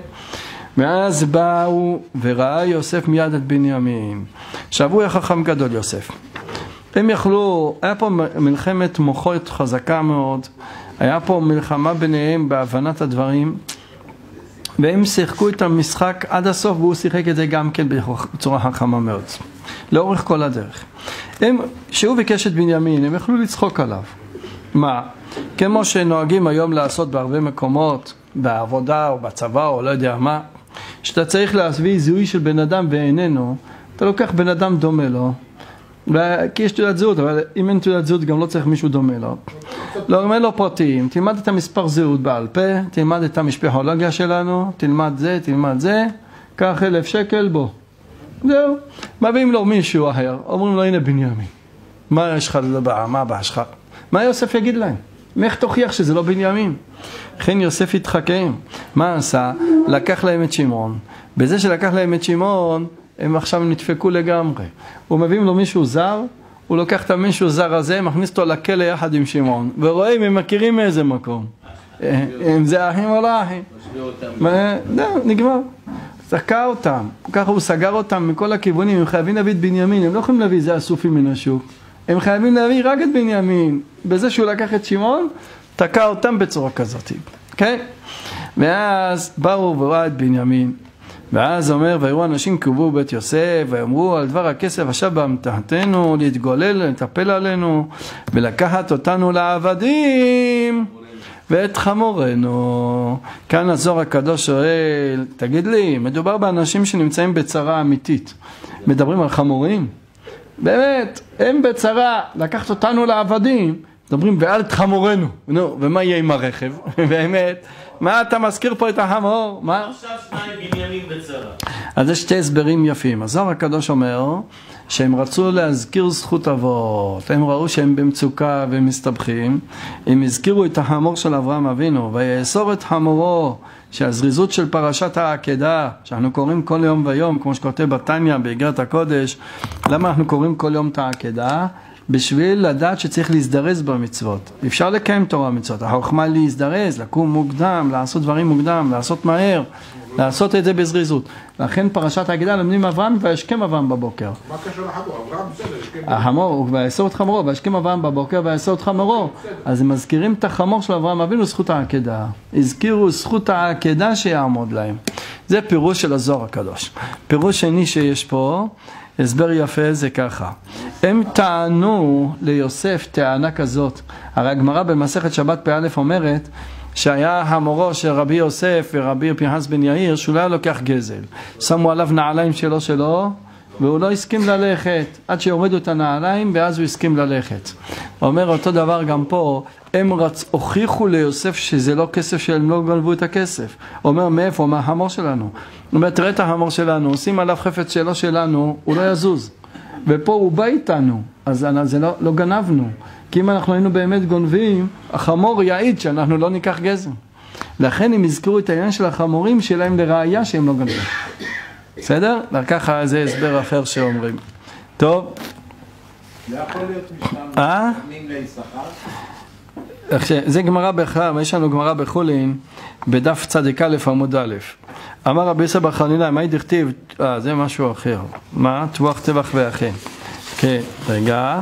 S1: ואז באו וראה יוסף מיד את בנימין. עכשיו הוא היה חכם גדול יוסף. הם יכלו, היה פה מלחמת מוחות חזקה מאוד, היה פה מלחמה ביניהם בהבנת הדברים, והם שיחקו את המשחק עד הסוף, והוא שיחק את זה גם כן בצורה חכמה מאוד, לאורך כל הדרך. הם, שהוא ביקש את בנימין, הם יכלו לצחוק עליו. מה? כמו שנוהגים היום לעשות בהרבה מקומות, בעבודה או בצבא או לא יודע מה, שאתה צריך להביא זיהוי של בן אדם ואיננו, אתה לוקח בן אדם דומה לו, כי יש תעודת זהות, אבל אם אין תעודת זהות גם לא צריך מישהו דומה לו. לא אומר לו פרטים, תלמד את המספר זהות בעל פה, תלמד את המשפחולוגיה שלנו, תלמד זה, תלמד זה, קח אלף שקל בו. זהו, מביאים לו מישהו אחר, אומרים לו הנה בנימין. מה יש לך לדבר? מה הבא שלך? מה יוסף יגיד להם? איך תוכיח שזה לא בנימין? לכן יוסף התחכם. מה עשה? לקח להם את שמעון. בזה שלקח להם את שמעון, הם עכשיו נדפקו לגמרי. הוא מביאים לו מישהו זר, הוא לוקח את המישהו זר הזה, מכניס אותו לכלא יחד עם שמעון, ורואה אם הם מכירים מאיזה מקום. אם זה אחים או לא אחים. לא, נגמר. תקע אותם, ככה הוא סגר אותם מכל הכיוונים, הם חייבים להביא את בנימין, הם לא יכולים להביא זה הסופי מן השוק, הם חייבים להביא רק את בנימין, בזה שהוא לקח את שמעון, תקע אותם בצורה כזאת, כן? ואז באו וראו את בנימין, ואז אומר, ויראו אנשים קובו בית יוסף, ואמרו על דבר הכסף עכשיו באמתחתנו, להתגולל, לטפל עלינו, ולקחת אותנו לעבדים, ואת חמורנו. כאן הזוהר הקדוש שואל, תגיד לי, מדובר באנשים שנמצאים בצרה אמיתית, מדברים על חמורים? באמת, הם בצרה, לקחת אותנו לעבדים, מדברים ועל את חמורנו, נו, ומה יהיה עם הרכב? באמת, מה אתה מזכיר פה את החמור? מה?
S5: עכשיו שניים בנימין בצרה.
S1: אז יש שתי הסברים יפים. הזוהר הקדוש אומר שהם רצו להזכיר זכות אבות, הם ראו שהם במצוקה והם מסתבכים, הם הזכירו את החמור של אברהם אבינו, ויאסור את חמורו, שהזריזות של פרשת העקדה, שאנחנו קוראים כל יום ויום, כמו שכותב בתניא באגרת הקודש, למה אנחנו קוראים כל יום את העקדה? בשביל לדעת שצריך להזדרז במצוות. אפשר לקיים תורה מצוות, החוכמה להזדרז, לקום מוקדם, לעשות דברים מוקדם, לעשות מהר, לעשות את זה בזריזות. לכן פרשת העקדה לומדים אברהם וישכם אברהם בבוקר.
S2: מה קשור לחמור? אברהם בסדר, השכם.
S1: החמור, ויאסור את חמורו, וישכם אברהם בבוקר ויאסור את חמורו. אז הם מזכירים את החמור של אברהם אבינו, זכות העקדה. הזכירו זכות העקדה שיעמוד להם. זה פירוש של הזוהר הקדוש. פירוש שני שיש פה, הסבר יפה זה ככה, הם טענו ליוסף טענה כזאת, הרי הגמרא במסכת שבת פ"א אומרת שהיה המורו של רבי יוסף ורבי פנחס בן יאיר שהוא לא היה לוקח גזל, שמו עליו נעליים שלו שלו והוא לא הסכים ללכת עד שיורידו את הנעליים ואז הוא הסכים ללכת. אומר אותו דבר גם פה, הם רצ... הוכיחו ליוסף שזה לא כסף שהם לא גנבו את הכסף. אומר מאיפה? מהחמור שלנו. הוא אומר תראה את החמור שלנו, עושים עליו חפץ שלו שלנו, הוא לא יזוז. ופה הוא בא איתנו, אז זה לא, לא גנבנו. כי אם אנחנו היינו באמת גונבים, החמור יעיד שאנחנו לא ניקח גזם. לכן הם הזכרו את העניין של החמורים שלהם לראיה שהם לא גנבים. בסדר? וככה זה הסבר אחר שאומרים. טוב.
S2: לא יכול להיות משתם
S1: אה?
S2: נותנים ליששכר?
S1: זה גמרא בכלל, יש לנו גמרא בחולין, בדף צדיק א' עמוד א'. אמר רבי יוסף בר חנינא, מה דכתיב? אה, זה משהו אחר. מה? טבוח טבח ואחי. כן, רגע.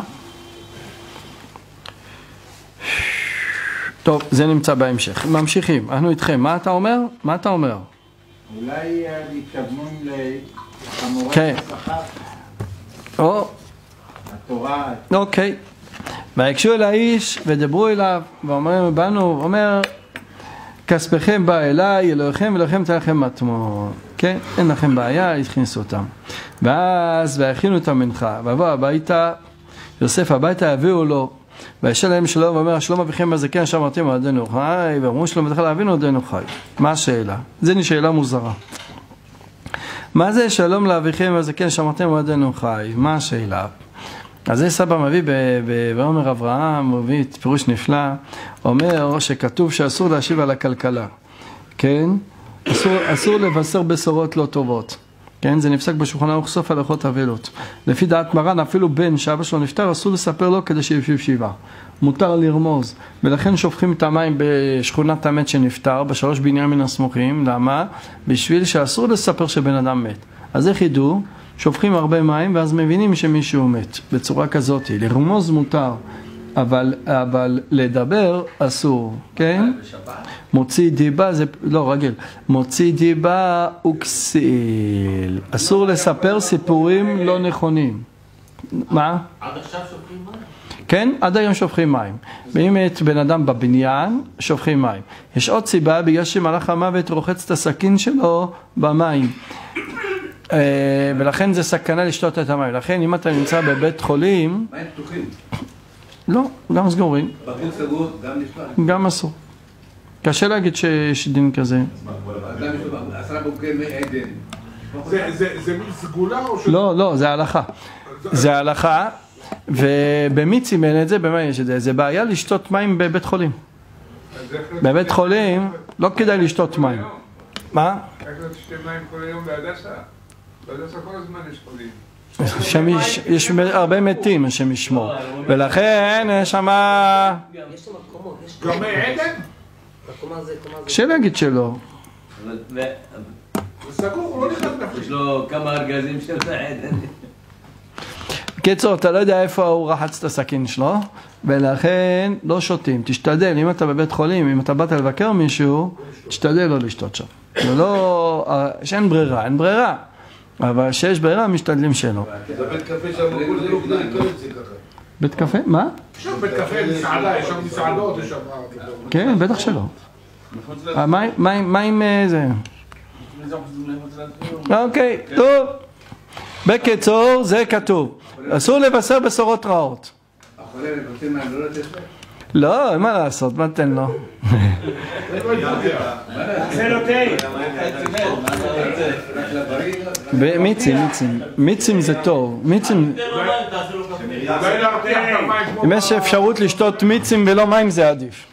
S1: טוב, זה נמצא בהמשך. ממשיכים, אנחנו איתכם. מה אתה אומר? מה אתה אומר?
S2: אולי להתכוונון לחמורי
S1: כן.
S2: יששכר?
S1: או,
S2: התורה...
S1: אוקיי. ויקשו אל האיש ודברו אליו, ואומרים, באנו, אומר, כספכם בא אליי, אלוהיכם ואלוהיכם תהיה לכם מטמון. כן, אין לכם בעיה, הכניסו אותם. ואז, והכינו את המנחה, ובוא הביתה, יוסף הביתה הביאו לו, וישאל להם שלום, ואומר, שלום אביכם בזקן, אשר אמרתם עודנו חי, ואמרו שלום בתך להבינו עודנו חי. מה השאלה? זו שאלה מוזרה. מה זה שלום לאביכם בזקן, אשר אמרתם עודנו חי? מה השאלה? אז זה סבא מביא באומר אברהם, הוא מביא פירוש נפלא, אומר שכתוב שאסור להשיב על הכלכלה, כן? אסור, אסור לבשר בשורות לא טובות, כן? זה נפסק בשולחן ערוך סוף הלכות אבלות. לפי דעת מרן, אפילו בן שאבא שלו נפטר, אסור לספר לו כדי שישיב שיבה. מותר לרמוז, ולכן שופכים את המים בשכונת המת שנפטר, בשלוש בנימין הסמוכים, למה? בשביל שאסור לספר שבן אדם מת. אז איך ידעו? שופכים הרבה מים ואז מבינים שמישהו מת בצורה כזאת. לרמוז מותר, אבל, אבל לדבר אסור, כן? מוציא דיבה, זה לא רגיל, מוציא דיבה וכסיל. אסור לספר סיפורים לא נכונים. מה?
S5: עד עכשיו שופכים מים?
S1: כן, עד היום שופכים מים. ואם את בן אדם בבניין, שופכים מים. יש עוד סיבה, בגלל שמלאך המוות רוחץ את הסכין שלו במים. ולכן זה סכנה לשתות את המים. לכן אם אתה נמצא בבית חולים,
S4: מים פתוחים.
S1: לא, גם סגורים.
S4: בחוץ סגור, גם נשפך.
S1: גם אסור. קשה להגיד שיש דין כזה.
S4: עשרה בוקר מעדן.
S2: זה מין סגולה או ש...
S1: לא, לא, זה הלכה. זה הלכה, ובמיצים אין את זה, במה יש את זה? זה בעיה לשתות מים בבית חולים. בבית חולים לא כדאי לשתות מים. מה?
S2: איך לא תשתה מים כל היום בהדסה? בהדסה כל הזמן יש חולים.
S1: שם יש, יש הרבה מתים השם ישמור, ולכן יש שם...
S2: גם מי עדן?
S1: קשה להגיד שלא.
S3: זה סגור, הוא לא נכנס בפנים.
S6: יש לו כמה ארגזים של בחדר.
S1: קיצור, אתה לא יודע איפה הוא רחץ את הסכין שלו, ולכן לא שותים. תשתדל, אם אתה בבית חולים, אם אתה באת לבקר מישהו, תשתדל לא לשתות שם. זה לא, שאין ברירה, אין ברירה. אבל שיש ברירה, משתדלים שלא.
S4: זה בית קפה שם, זה לא כדאי לקרוא את זה ככה.
S1: בית קפה? מה?
S3: יש שם בית קפה, מסעדה, יש שם מסעדות, יש שם...
S1: כן, בטח שלא. מה עם זה? אוקיי, טוב. בקיצור, זה כתוב. אסור לבשר בשורות רעות.
S4: החולה מבטא מה, לא לתת לו?
S1: לא, מה לעשות, מה תן לו?
S3: זה לא תה.
S1: מיצים, מיצים. מיצים זה טוב. מיצים... אם יש אפשרות לשתות מיצים ולא מים זה עדיף.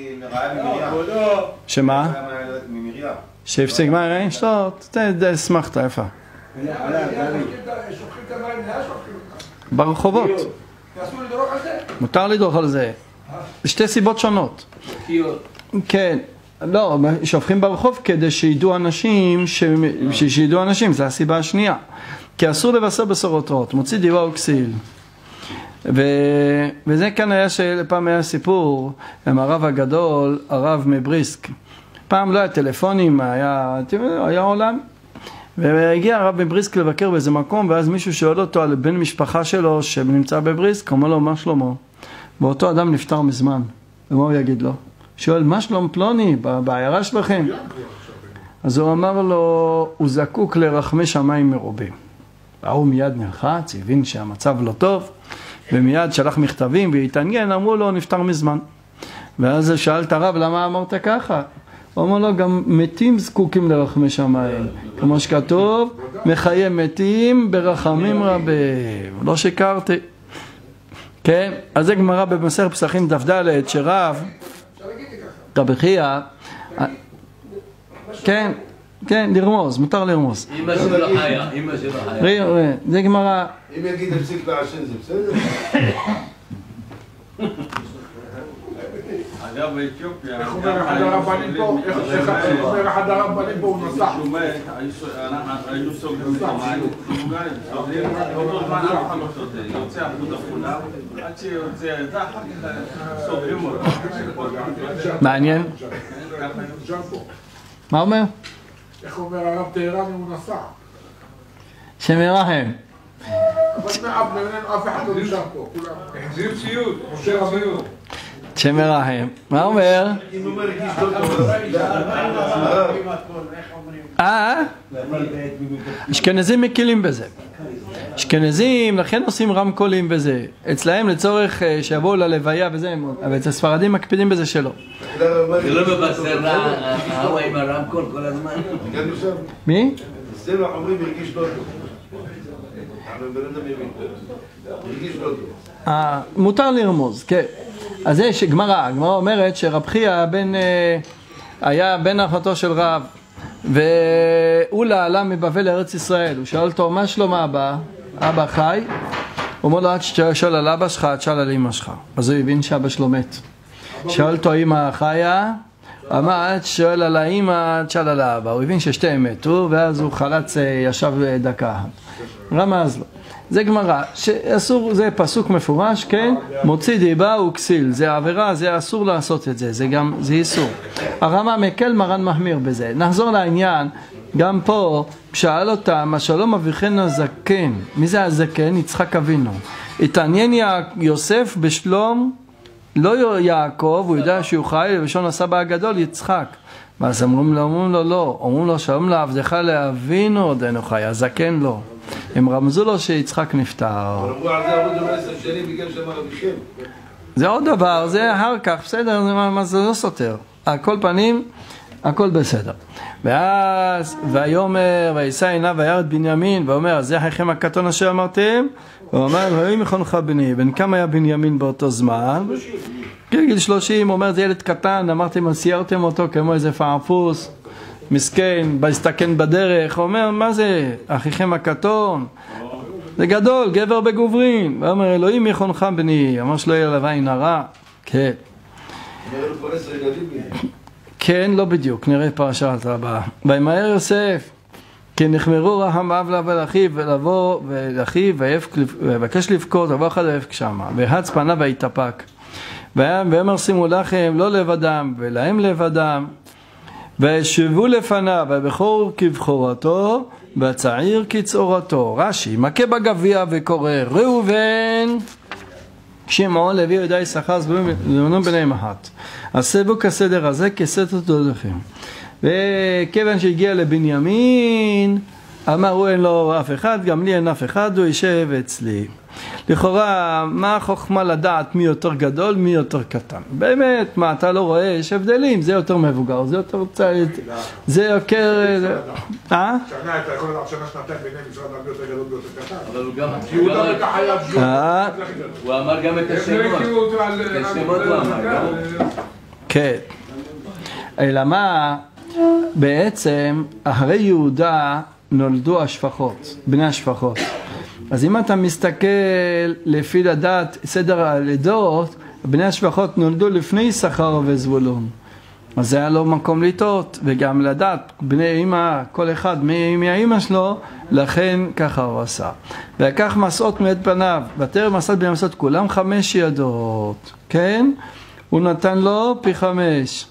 S1: שמה? שהפסיק מים? שתות, אשמחת, איפה? ברחובות. מותר לדרוך על זה. שתי סיבות שונות. כן, לא, שופכים ברחוב כדי שידעו אנשים, שידעו אנשים, זו הסיבה השנייה. כי אסור לבשר בשורות רעות, מוציא דיבה וכסיל. וזה כאן היה שפעם היה סיפור עם הרב הגדול, הרב מבריסק. פעם לא היה טלפונים, היה, היה עולם. והגיע הרב מבריסק לבקר באיזה מקום, ואז מישהו שואל אותו על בן משפחה שלו שנמצא בבריסק, אומר לו, מה שלמה? ואותו אדם נפטר מזמן. ומה הוא יגיד לו? שואל, מה שלום פלוני בעיירה שלכם? אז הוא אמר לו, הוא זקוק לרחמי שמיים מרובים. ההוא מיד נלחץ, הבין שהמצב לא טוב, ומיד שלח מכתבים והתעניין, אמרו לו, נפטר מזמן. ואז שאל את הרב, למה אמרת ככה? הוא אמר לו, גם מתים זקוקים לרחמי שמיים. כמו שכתוב, מחיי מתים ברחמים רבים. לא שיקרתי. כן, אז זה גמרא במסכת פסחים דף ד' שרב, רבי חייא, כן, כן, לרמוז, מותר לרמוז.
S6: אמא שלו חיה, אמא שלו חיה.
S1: זה גמרא.
S4: אם יגיד הפסיק לעשן זה בסדר?
S2: אגב, באתיופיה,
S3: איך אומר אחד הרבנים פה, איך אומר אחד הרבנים פה, הוא נסע.
S2: היו סוגרים את המים, סוגרים, באותו זמן אף אחד לא שותה, יוצא אחוז אחונה, עד שיוצא את זה, אחר כך סוגרים אותו.
S1: מעניין. מה אומר?
S3: איך אומר הרב טהרני, הוא נסע.
S1: שמרחם.
S3: אבל אף אחד לא נשאר פה, כולם.
S2: החזיר ציוד,
S3: משה רבינו.
S1: שמרחם. מה אומר?
S4: אם הוא אומר, הגיש לא טוב.
S1: אה? אשכנזים מקילים בזה. אשכנזים, לכן עושים רמקולים בזה. אצלהם לצורך שיבואו ללוויה וזה, אבל אצל הספרדים מקפידים בזה שלא.
S6: זה לא בבשר ההוא עם הרמקול כל הזמן?
S1: מי?
S4: אצלנו אומרים, הרגיש לא טוב. הרגיש לא טוב.
S1: מותר לרמוז, כן. אז יש גמרא, גמרא אומרת שרב חייא בן, היה בן אחותו של רב, והוא עלה מבבל לארץ ישראל. הוא שאל אותו, מה שלום אבא? אבא חי? הוא אומר לו, עד שתשאל על אבא שלך, עד שתשאל על אמא שלך. אז הוא הבין שאבא שלו מת. שאל אותו, אמא חיה? אמר, עד שתשאל על האמא, עד שתשאל על האבא. הוא הבין ששתיהם מתו, ואז הוא חלץ, ישב דקה. רמז לו. זה גמרא, שאסור, זה פסוק מפורש, כן? מוציא דיבה וכסיל, זה עבירה, זה אסור לעשות את זה, זה גם, זה איסור. הרמה מקל, מרן מחמיר בזה. נחזור לעניין, גם פה, שאל אותם, השלום אביכם הזקן, מי זה הזקן? יצחק אבינו. התעניין יוסף בשלום, לא יעקב, הוא יודע שהוא חי, ובשון הסבא הגדול יצחק. ואז אמרו לו, אומרים לו לא, אומרים לו שלום לעבדך לאבינו עודנו חי, הזקן לא. הם רמזו לו שיצחק נפטר.
S4: אבל אמרו על זה עבוד עשר שנים בגלל שאמר אביכם.
S1: זה עוד דבר, זה אחר כך, בסדר, זה, מה, זה לא סותר. על כל פנים, הכל בסדר. ואז, ויאמר, וישא עיניו וירד בנימין, ואומר, זה אחיכם הקטון אשר אמרתם? הוא אומר, ראי מכונך בני, בן כמה היה בנימין באותו זמן? גיל שלושים, הוא אומר, זה ילד קטן, אמרתם, סיירתם אותו כמו איזה פעפוס. מסכן, בהסתכן בדרך, הוא אומר, מה זה, אחיכם הקטון? זה גדול, גבר בגוברין. ואומר, אלוהים יכונך בני, אמר שלא יהיה עליו עין הרע. כן. כן, לא בדיוק, נראה פרשת הבאה. וימהר יוסף, כי נחמרו רחמיו לה ולאחיו, ולבוא ולאחיו, ויבקש לבכות, ובוא אחד ויבך שמה, והץ פניו ויתאפק. ויאמר שימו לכם, לא לבדם, ולהם לבדם, וישבו לפניו, והבכור כבכורתו, והצעיר כצעורתו. רש"י, מכה בגביע וקורא, ראובן, שמעון, לוי, יהודה, יששכר, זבולון בניהם אחת. הסבו כסדר הזה, כסדר תולדותיכם. וכיוון שהגיע לבנימין, אמרו אין לו אף אחד, גם לי אין אף אחד, הוא יישב אצלי. לכאורה, מה החוכמה לדעת מי יותר גדול, מי יותר קטן? באמת, מה, אתה לא רואה? יש הבדלים, זה יותר מבוגר, זה יותר צעיר, זה יותר... אה?
S7: שנה, אתה יכול לדעת שנה שנתיים ביניהם משרד הרבה יותר גדול ויותר קטן.
S6: אבל הוא גם...
S7: כי הוא לא הייתה חייב שום.
S6: הוא אמר גם את השמות. את השמות הוא אמר, גם.
S1: כן. אלא מה, בעצם, אחרי יהודה נולדו השפחות, בני השפחות. אז אם אתה מסתכל לפי לדעת סדר הלידות, בני השפחות נולדו לפני יששכר וזבולון. אז זה היה לו מקום לטעות, וגם לדעת בני אמא, כל אחד מהאמא שלו, לכן ככה הוא עשה. וכך מסעות מאת פניו, ותראה מסעת בני מסעות כולם חמש ידות, כן? הוא נתן לו פי חמש.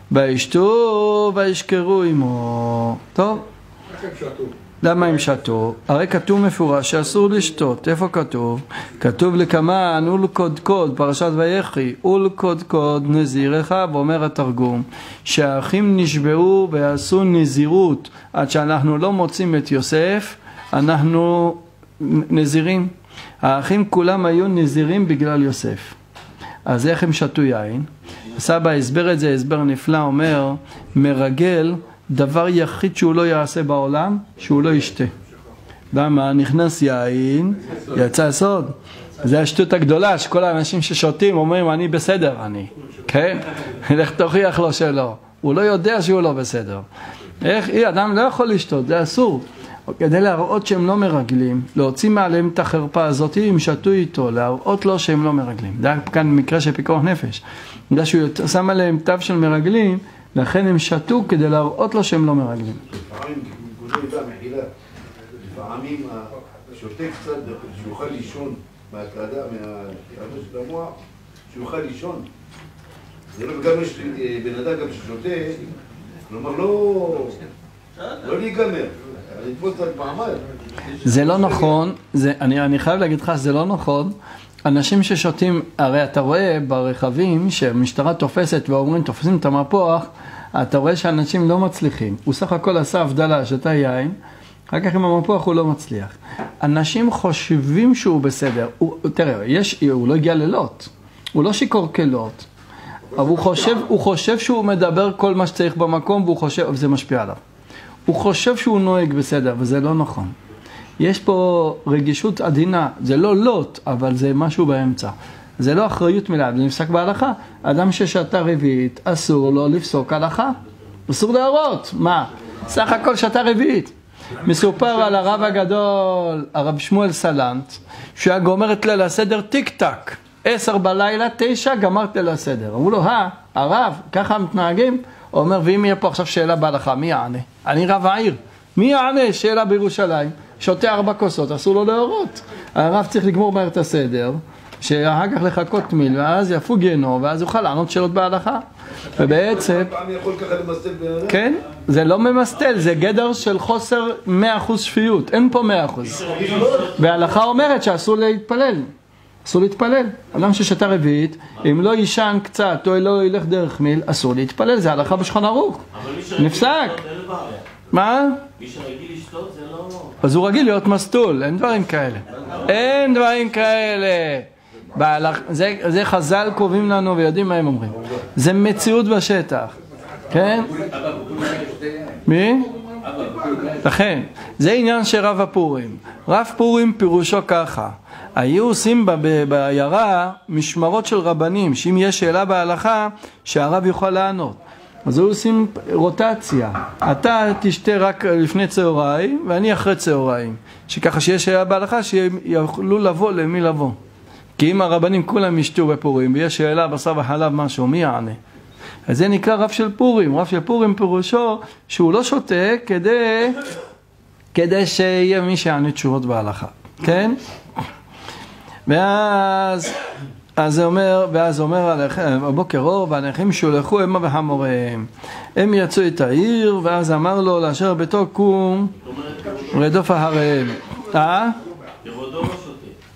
S1: וישתו וישכרו עמו. טוב?
S7: איך הם שתו?
S1: למה הם שתו? הרי כתוב מפורש שאסור לשתות. איפה כתוב? כתוב לקמן ולקודקוד, פרשת ויחי, ולקודקוד נזירך, ואומר התרגום שהאחים נשבעו ועשו נזירות עד שאנחנו לא מוצאים את יוסף, אנחנו נזירים. האחים כולם היו נזירים בגלל יוסף. אז איך הם שתו יין? סבא הסבר את זה, הסבר נפלא, אומר מרגל דבר יחיד שהוא לא יעשה בעולם, שהוא לא ישתה. למה? נכנס יין, יצא סוד. זה השטות הגדולה שכל האנשים ששותים אומרים אני בסדר, אני. כן? לך תוכיח לו שלא. הוא לא יודע שהוא לא בסדר. איך? אי, אדם לא יכול לשתות, זה אסור. כדי להראות שהם לא מרגלים, להוציא מעליהם את החרפה הזאת, הם שתו איתו, להראות לו שהם לא מרגלים. זה כאן מקרה של פיקוח נפש. בגלל שהוא שם עליהם תו של מרגלים, לכן הם שתו כדי להראות לו שהם לא מרגלים.
S4: לפעמים, נקודה איתה מחילה, לפעמים שותה קצת, שיוכל לישון מההתלדה, מהתלדה של המוח, שיוכל לישון. זה לא, וגם יש בן אדם גם ששותה, כלומר לא, לא להיגמר.
S1: זה לא נכון, זה, אני, אני חייב להגיד לך שזה לא נכון. אנשים ששותים, הרי אתה רואה ברכבים שהמשטרה תופסת ואומרים תופסים את המפוח, אתה רואה שאנשים לא מצליחים. הוא סך הכל עשה הבדלה, שתה יין, אחר כך עם המפוח הוא לא מצליח. אנשים חושבים שהוא בסדר. הוא, תראה, יש, הוא לא הגיע לילות, הוא לא שיקור כלות, אבל הוא חושב, הוא חושב שהוא מדבר כל מה שצריך במקום, והוא חושב, וזה משפיע עליו. הוא חושב שהוא נוהג בסדר, וזה לא נכון. יש פה רגישות עדינה, זה לא לוט, אבל זה משהו באמצע. זה לא אחריות מלאה, זה נפסק בהלכה. אדם ששתה רביעית, אסור לו לפסוק הלכה. אסור להראות. מה? סך הכל שתה רביעית. מסופר על הרב הגדול, הרב שמואל סלנט, שהיה גומר את ליל הסדר טיק טק. עשר בלילה, תשע, גמרת ליל הסדר. אמרו לו, הא, הרב, ככה מתנהגים? הוא אומר, ואם יהיה פה עכשיו שאלה בהלכה, מי יענה? אני רב העיר. מי יענה? שאלה בירושלים. שותה ארבע כוסות, אסור לו להורות. הרב צריך לגמור מהר את הסדר, שאחר כך לחכות מיל, ואז יפוג עינו, ואז יוכל לענות שאלות בהלכה. ובעצם... כן, זה לא ממסטל, זה גדר של חוסר מאה אחוז שפיות. אין פה מאה אחוז. וההלכה אומרת שאסור להתפלל. אסור להתפלל. אדם ששתה רביעית, אם לא יישן קצת או לא ילך דרך מיל, אסור להתפלל. זה הלכה בשולחן ערוך. נפסק. מה?
S5: מי שרגיל לשתות זה לא...
S1: אז הוא רגיל להיות מסטול, אין דברים כאלה. אין דברים כאלה. זה, זה חז"ל קובעים לנו ויודעים מה הם אומרים. זה מציאות בשטח. כן? מי? לכן, זה עניין של רב הפורים. רב פורים פירושו ככה. היו עושים בעיירה משמרות של רבנים, שאם יש שאלה בהלכה, שהרב יוכל לענות. אז היו עושים רוטציה. אתה תשתה רק לפני צהריים, ואני אחרי צהריים. שככה שיש שאלה בהלכה, שיוכלו לבוא למי לבוא. כי אם הרבנים כולם ישתו בפורים, ויש שאלה בשר וחלב משהו, מי יענה? אז זה נקרא רב של פורים. רב של פורים פירושו שהוא לא שותה כדי, כדי שיהיה מי שיענה תשובות בהלכה, כן? ואז, אז זה אומר, ואז אומר עליכם, בבוקר אור, והנכים שולחו המה והמוריהם. הם יצאו את העיר, ואז אמר לו, לאשר ביתו קום, רדוף אחריהם. אה?
S5: ירודו לא שותה.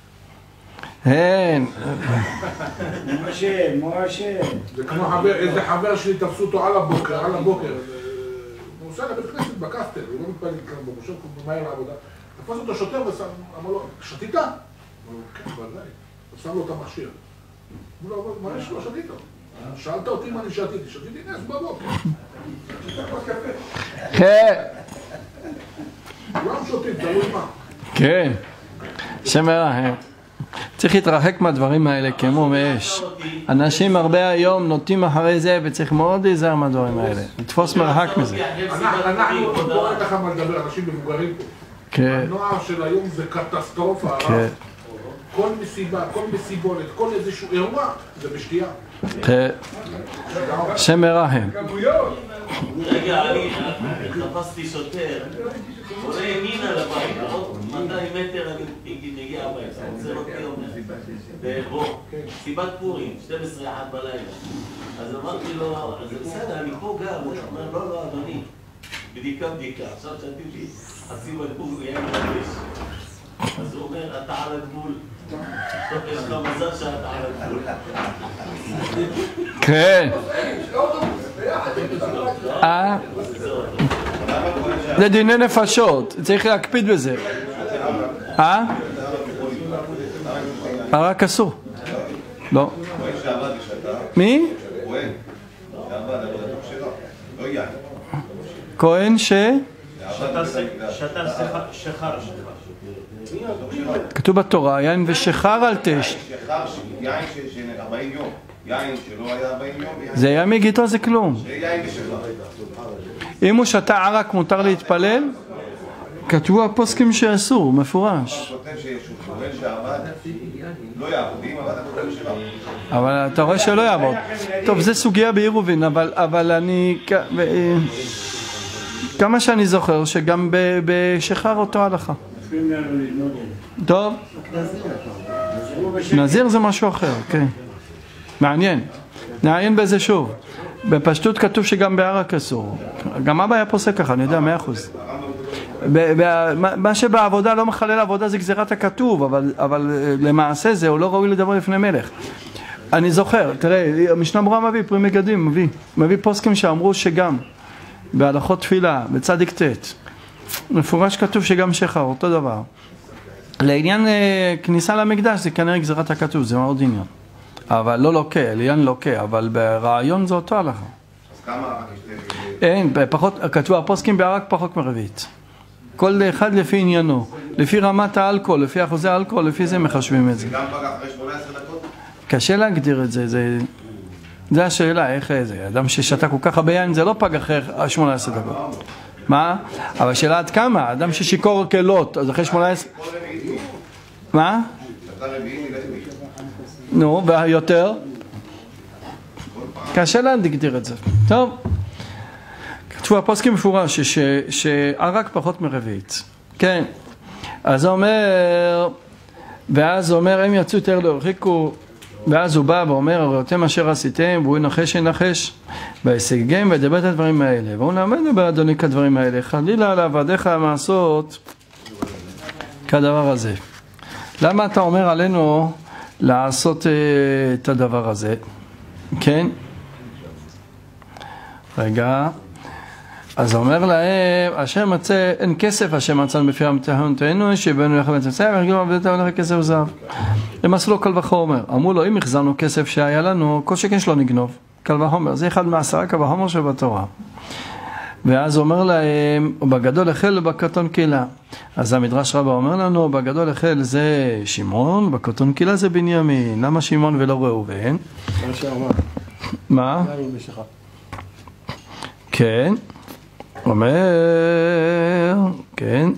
S1: אין.
S8: משה, משה.
S7: זה כמו חבר, איזה חבר שלי תפסו אותו על הבוקר, על הבוקר. הוא עושה לבית כנסת בקסטל, הוא לא מתפלל כאן במושב, הוא ממהר לעבודה. תפס אותו שוטר ואמר לו, שתית? הוא אמר לו, כן, ודאי. הוא שם לו את המכשיר. הוא אמר לו, מה יש לו? שתית? שאלת אותי אם אני שתיתי, שתיתי נס בבוקר. שתית כבר קפה.
S1: כן.
S7: כולם שותים, תלוי מה.
S1: כן. שמרהם. צריך להתרחק מהדברים האלה כמו מאש. אנשים הרבה היום נוטים אחרי זה וצריך מאוד להיזהר מהדברים האלה. לתפוס מרחק מזה.
S7: אנחנו, בואו אין לך מה לדבר, אנשים מבוגרים פה.
S1: כן.
S7: הנוער של היום זה קטסטרופה.
S1: כן.
S7: כל מסיבה, כל מסיבולת, כל איזשהו אירוע זה בשתייה.
S1: כן. שמרהם.
S5: רגע, אני חפשתי שוטר, עולה ימינה לבית, עוד מאתיים מטר אני מגיע הביתה, עוצר אותי אומר, בוא, סיבת פורים, שתים עשרה אחת בלילה. אז אמרתי לו, אז בסדר, אני פה גר, הוא אומר, לא, לא, אדוני, בדיקה בדיקה, עכשיו שתיתי הסיבת פורים, יהיה מרגיש. אז הוא אומר, אתה על הגבול, יש לך מזל שאתה על הגבול.
S1: כן. אה? זה דיני נפשות, צריך להקפיד בזה. אה? רק אסור. לא. מי? כהן ש?
S5: שתה שחר.
S1: כתוב בתורה, יין ושחר על תש.
S4: יין של ארבעים יום. יין שלא היה ארבעים יום.
S1: זה היה מגיטו, זה כלום.
S4: זה יין ושחר.
S1: אם הוא שתה ערק מותר להתפלל? כתבו הפוסקים שאסור, מפורש. אבל אתה רואה שלא יעבוד. טוב, זה סוגיה בעירובין, אבל אני... כמה שאני זוכר שגם בשחר אותו הלכה. טוב. נזיר זה משהו אחר, כן. מעניין. נעיין בזה שוב. בפשטות כתוב שגם בערק אסור. גם אבא היה פוסק ככה, אני יודע, מאה אחוז. מה שבעבודה לא מחלל עבודה זה גזירת הכתוב, אבל, אבל למעשה זה הוא לא ראוי לדבר לפני מלך. אני זוכר, תראה, המשנה ברורה מביא, פרי מגדים, מביא, מביא פוסקים שאמרו שגם בהלכות תפילה, בצדיק ט', מפורש כתוב שגם שחר, אותו דבר. לעניין כניסה למקדש זה כנראה גזירת הכתוב, זה מאוד עניין. אבל לא לוקה, לעניין לוקה, אבל ברעיון זה אותו הלכה.
S4: אז כמה רק יש...
S1: אין, פחות, כתבו הפוסקים בערק פחות מרבית. כל אחד לפי עניינו, לפי רמת האלכוהול, לפי אחוזי האלכוהול, לפי זה מחשבים את זה.
S4: גם פגע אחרי שמונה עשרה דקות?
S1: קשה להגדיר את זה, זה... זה השאלה, איך זה? אדם ששתה כל כך הרבה יין, זה לא פג אחרי שמונה עשרה דקות. מה? אבל השאלה עד כמה? אדם ששיקור כלות, אז אחרי שמונה עשרה... מה? נו, ויותר? קשה להגדיר את זה. טוב. כתבו הפוסקים מפורש שערק פחות מרבית. כן. אז אומר, ואז אומר, הם יצאו יותר להרחיקו, ואז הוא בא ואומר, הראיתם אשר עשיתם, והוא ינחש ינחש בהישגיהם וידבר את הדברים האלה. והוא נעמד לדבר אדוני כדברים האלה, חלילה על עבדיך המעשות כדבר הזה. למה אתה אומר עלינו לעשות את הדבר הזה? כן? רגע. אז אומר להם, אשר מצא, אין כסף, אשר מצאנו בפי המתהונתנו, שבנו יחד מצמצא, והרגיעו עבדתה הולך כסף וזהב. הם עשו לו קל וחומר. אמרו לו, אם החזרנו כסף שהיה לנו, כל שכן שלא נגנוב. קל וחומר, זה אחד מעשרה קל וחומר שבתורה. ואז אומר להם, בגדול החל ובקטון קילה. אז המדרש רבה אומר לנו, בגדול החל זה שמעון, בקטון קילה זה בנימין. למה שמעון ולא ראובן? מה? כן. אומר, כן.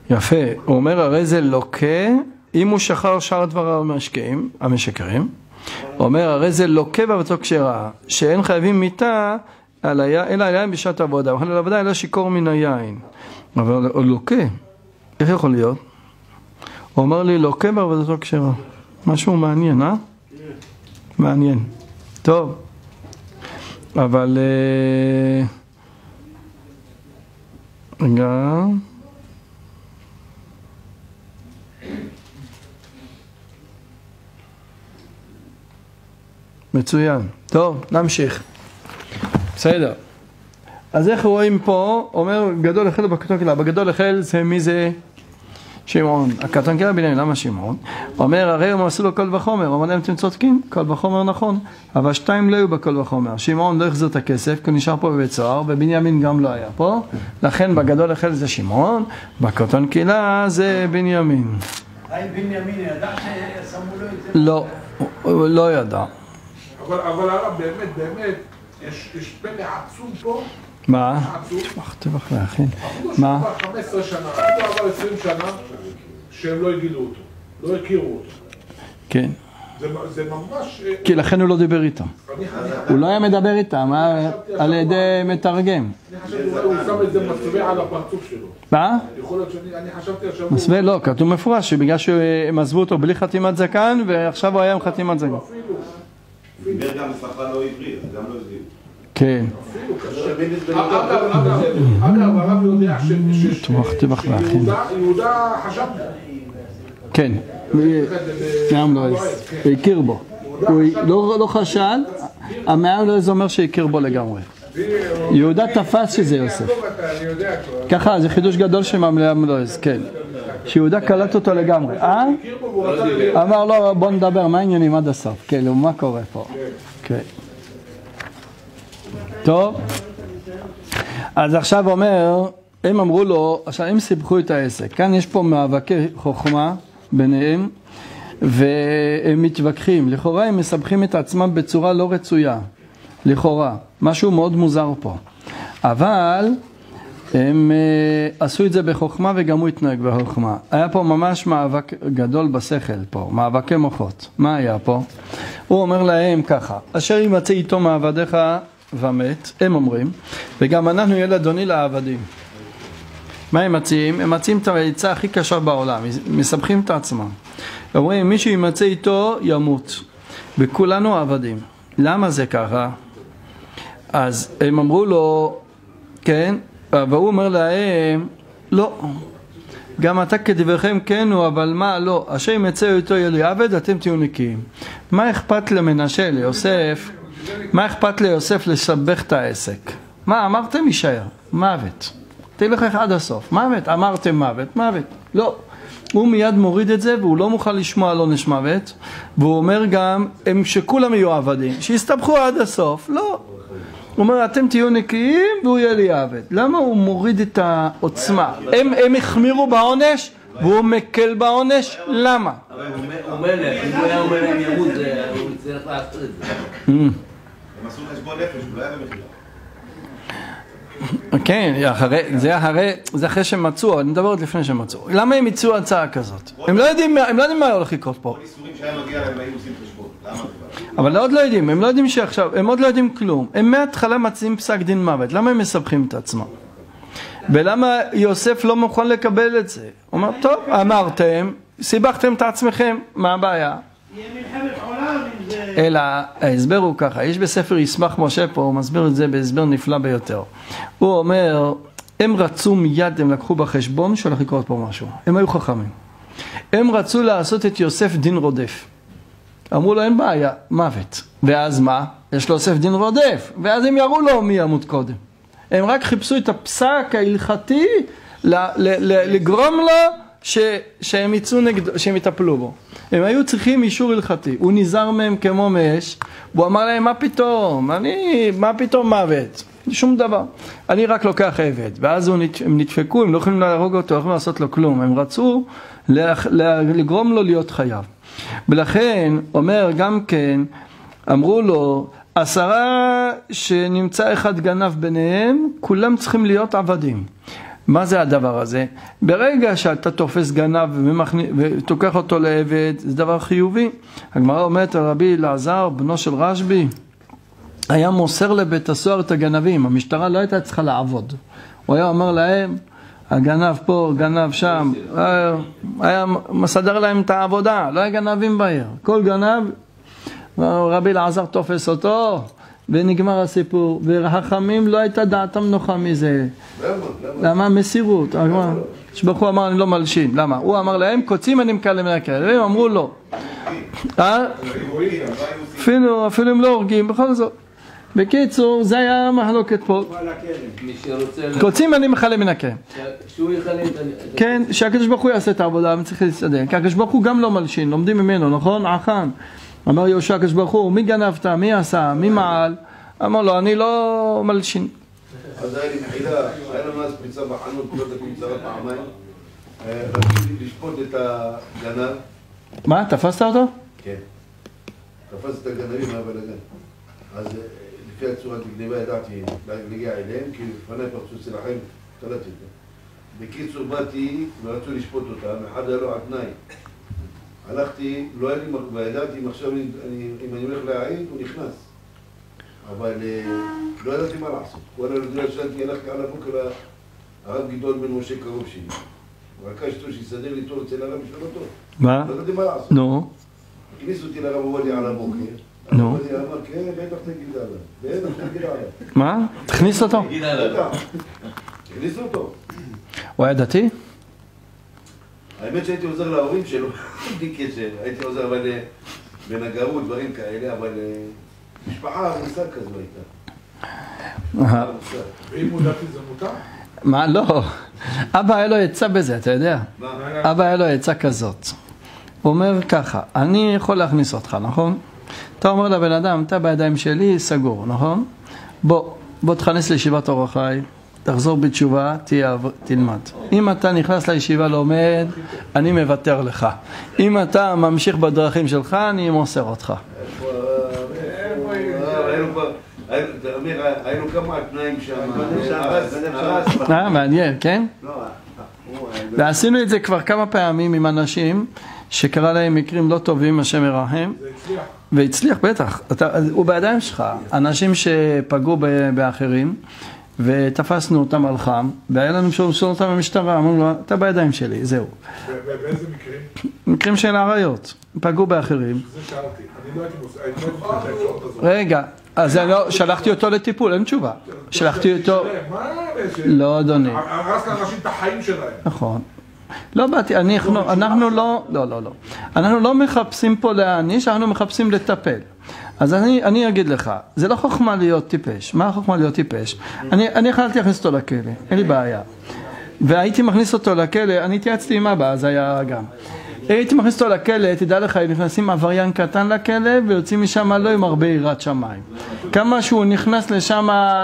S1: יפה, הוא אומר הרי זה לוקה, אם הוא שחרר שאר הדבר המשקעים, המשקרים, הוא אומר הרי זה לוקה בעבודתו כשרה, שאין חייבים מיתה על היין, אלא על היין בשעת עבודה, אבל על עבודה אלא שיכור מן היין, אבל הוא לוקה, איך יכול להיות? הוא אומר לי לוקה בעבודתו כשרה, משהו מעניין, אה? מעניין, טוב, אבל רגע, מצוין. טוב, נמשיך. בסדר. אז איך רואים פה, אומר גדול החל בקטון קהילה. בגדול החל זה מי זה? שמעון. הקטון קהילה בנימין, למה שמעון? אומר הרי הם עשו לו כל וחומר. אומר להם אתם צודקים, כל וחומר נכון. אבל שתיים לא היו בכל וחומר. שמעון לא החזיר את הכסף, כי הוא נשאר פה בבית סוהר, ובנימין גם לא היה פה. לכן בגדול החל זה שמעון, בקטון קהילה זה בנימין.
S8: האם בנימין ידע ששמו לו את זה?
S1: לא, הוא לא ידע.
S7: אבל הרב, באמת, באמת, יש פלא עצום פה.
S1: מה?
S7: עצום.
S1: תשמח, תבח להכין.
S7: מה? חמש עשרה שנה, אפילו עבר עשרים שנה, שהם לא הגילו אותו, לא הכירו אותו.
S1: כן.
S7: זה ממש...
S1: כי לכן הוא לא דיבר איתם. הוא לא היה מדבר איתם, על ידי מתרגם.
S7: אני חשבתי הוא שם את זה מסווה על הפרצוף שלו.
S1: מה?
S7: יכול להיות שאני חשבתי השבוע...
S1: מסווה לא, כתוב מפורש, שבגלל שהם עזבו אותו בלי חתימת זקן, ועכשיו הוא היה עם חתימת זקן.
S4: דיבר גם בשפה לא עברית, אז גם לא הבינו.
S1: כן.
S7: אגב, הרב יודע שיהודה חשב
S1: כן, מעם לא עז, הוא הכיר בו. הוא לא חשד, המעם לא עז אומר שהכיר בו לגמרי. יהודה תפס שזה יוסף. ככה, זה חידוש גדול שמעם לא עז, כן. שיהודה קלט אותו לגמרי. אה? אמר לו, בוא נדבר, מה העניינים עד הסוף? כאילו, מה קורה פה? כן. טוב. אז עכשיו אומר, הם אמרו לו, עכשיו הם סיבכו את העסק. כאן יש פה מאבקי חוכמה ביניהם, והם מתווכחים. לכאורה הם מסבכים את עצמם בצורה לא רצויה. לכאורה. משהו מאוד מוזר פה. אבל הם uh, עשו את זה בחוכמה וגם הוא התנהג בחוכמה. היה פה ממש מאבק גדול בשכל פה, מאבקי מוחות. מה היה פה? הוא אומר להם ככה, אשר ימצא איתו מעבדיך ומת, הם אומרים, וגם אנחנו ילד אדוני לעבדים. מה הם מציעים? הם מציעים את העצה הכי קשה בעולם, מסבכים את עצמם. אומרים, מי שימצא איתו ימות, וכולנו עבדים. למה זה ככה? אז הם אמרו לו, כן, והוא אומר להם, לא, גם אתה כדברכם כן הוא, אבל מה לא, אשר ימצא איתו יהיה לי עבד, אתם תהיו נקיים. מה אכפת למנשה, ליוסף, מה אכפת ליוסף לסבך את העסק? מה אמרתם יישאר? מוות. תלך עד הסוף. מוות, אמרתם מוות, מוות. לא. הוא מיד מוריד את זה והוא לא מוכן לשמוע על עונש מוות, והוא אומר גם, הם שכולם יהיו עבדים, שיסתבכו עד הסוף. לא. הוא אומר, אתם תהיו נקיים והוא יהיה לי עבד. למה הוא מוריד את העוצמה? הם, הם החמירו בעונש והוא מקל בעונש? למה?
S6: הוא מלך, אם הוא היה אומר להם ימות, הוא צריך לעשות את זה.
S4: הם עשו חשבון נפש, הוא לא היה במחילה.
S1: כן, זה אחרי, זה אחרי שהם מצאו, אני מדבר עוד לפני שהם מצאו. למה הם יצאו הצעה כזאת? הם לא יודעים, הם לא יודעים מה הולך לקרות פה.
S4: כל איסורים שהיה מגיע להם היו עושים חשבון. למה?
S1: אבל עוד לא יודעים, הם לא יודעים שעכשיו, הם עוד לא יודעים כלום. הם מההתחלה מציעים פסק דין מוות. למה הם מסבכים את עצמם? ולמה יוסף לא מוכן לקבל את זה? הוא אומר, טוב, אמרתם, סיבכתם את עצמכם, מה הבעיה? אלא ההסבר הוא ככה, יש בספר ישמח משה פה, הוא מסביר את זה בהסבר נפלא ביותר. הוא אומר, הם רצו מיד, הם לקחו בחשבון שהולך לקרות פה משהו. הם היו חכמים. הם רצו לעשות את יוסף דין רודף. אמרו לו, אין בעיה, מוות. ואז מה? יש לו יוסף דין רודף. ואז הם יראו לו מי ימות קודם. הם רק חיפשו את הפסק ההלכתי לגרום לו ש, שהם יצאו נגד, שהם יטפלו בו. הם היו צריכים אישור הלכתי. הוא נזהר מהם כמו מאש, והוא אמר להם, מה פתאום? אני, מה פתאום מוות? שום דבר. אני רק לוקח עבד. ואז הם נדפקו, הם לא יכולים להרוג אותו, לא יכולים לעשות לו כלום. הם רצו לגרום לו להיות חייב. ולכן, אומר גם כן, אמרו לו, עשרה שנמצא אחד גנב ביניהם, כולם צריכים להיות עבדים. מה זה הדבר הזה? ברגע שאתה תופס גנב ותוקח אותו לעבד, זה דבר חיובי. הגמרא אומרת על רבי אלעזר, בנו של רשב"י, היה מוסר לבית הסוהר את הגנבים, המשטרה לא הייתה צריכה לעבוד. הוא היה אומר להם, הגנב פה, גנב שם, היה, היה מסדר להם את העבודה, לא היה גנבים בעיר. כל גנב, רבי אלעזר תופס אותו, ונגמר הסיפור. וחכמים לא הייתה דעתם נוחה מזה. למה? למה? מסירות. שבחו אמר, אני לא מלשין. למה? הוא אמר להם, קוצים אני מקלם מהכלב. והם אמרו לא. אפילו, אפילו הם לא הורגים, בכל זאת. בקיצור, זה היה מחלוקת פה. קוצים אני מחלה מן הכלב.
S6: שהוא יחלה את...
S1: כן, שהקדוש ברוך הוא יעשה את העבודה, הם צריכים להסתדר. כי הקדוש ברוך הוא גם לא מלשין, לומדים ממנו, נכון? עכן. אמר יהושע הקדוש ברוך הוא, מי גנבת, מי עשה, מי מעל? אמר לו, אני לא מלשין.
S4: אז היה לי מחילה, היה לנו אז פריצה בחנות, לא דקות צרה פעמיים. רציתי לשפוט את הגנב.
S1: מה, תפסת אותו?
S4: כן. תפסת את הגנבים מהבלגן. אז לפי הצורת גניבה ידעתי להגיע אליהם, כי לפני פרצו צלחים, קלטתי אותם. בקיצור באתי ורצו לשפוט אותם, אחד היה לו על תנאי. הלכתי, לא היה לי, וידעתי אם עכשיו אני, אם אני הולך להעיד, הוא נכנס. אבל לא ידעתי מה לעשות. כל הלדויה שאלתי, הלכתי על הבוקר הרב גדעון בן משה קרוב שלי. בקשתו שיסדר לי תור אצל הרב בשביל אותו.
S1: מה?
S4: לא ידעתי מה לעשות.
S1: נו.
S4: הכניס אותי לרב עובדיה על הבוקר.
S1: נו.
S4: הרב עובדיה אמר, כן, בטח תגיד עליו. בטח תגיד עליו.
S1: מה? תכניס אותו.
S4: בטח. הכניס אותו.
S1: הוא היה דתי?
S4: האמת שהייתי עוזר להורים שלו, בלי קשר, הייתי עוזר אבל בנגרות, דברים כאלה, אבל משפחה, מושג כזו הייתה.
S7: ואם הוא דתי זה מותר?
S1: מה? לא. אבא היה לו עצה בזה, אתה יודע?
S4: מה?
S1: אבא היה לו עצה כזאת. הוא אומר ככה, אני יכול להכניס אותך, נכון? אתה אומר לבן אדם, אתה בידיים שלי, סגור, נכון? בוא, בוא תכנס לישיבת אור החיים. תחזור בתשובה, תהיה, תלמד. אם אתה נכנס לישיבה לומד, אני מוותר לך. אם אתה ממשיך בדרכים שלך, אני מוסר אותך.
S4: היינו כמה תנאים שם.
S1: אה, מעניין, כן? ועשינו את זה כבר כמה פעמים עם אנשים שקרה להם מקרים לא טובים, השם ירחם. והצליח, בטח. הוא בידיים שלך. אנשים שפגעו באחרים. ותפסנו אותם על חם, והיה לנו שואל אותם במשטרה, אמרו לו, אתה בידיים שלי, זהו.
S7: ובאיזה מקרים?
S1: מקרים של עריות, פגעו באחרים.
S7: זה שאלתי, אני לא הייתי מוסר, הייתי לא הייתי את האפשרות הזאת.
S1: רגע, אז אני לא, שלחתי אותו לטיפול, אין תשובה. שלחתי אותו...
S7: מה?
S1: לא, אדוני.
S7: הרס לאנשים את החיים שלהם.
S1: נכון. לא באתי, אנחנו לא, לא, לא, לא. אנחנו לא מחפשים פה להעניש, אנחנו מחפשים לטפל. אז אני, אני אגיד לך, זה לא חוכמה להיות טיפש. מה החוכמה להיות טיפש? אני, אני יכולתי להכניס אותו לכלא, אין לי בעיה. והייתי מכניס אותו לכלא, אני התייעצתי עם אבא, אז היה גם. הייתי מכניס אותו לכלא, תדע לך, נכנסים עבריין קטן לכלא, ויוצאים משם לא עם הרבה יראת שמיים. כמה שהוא נכנס לשם,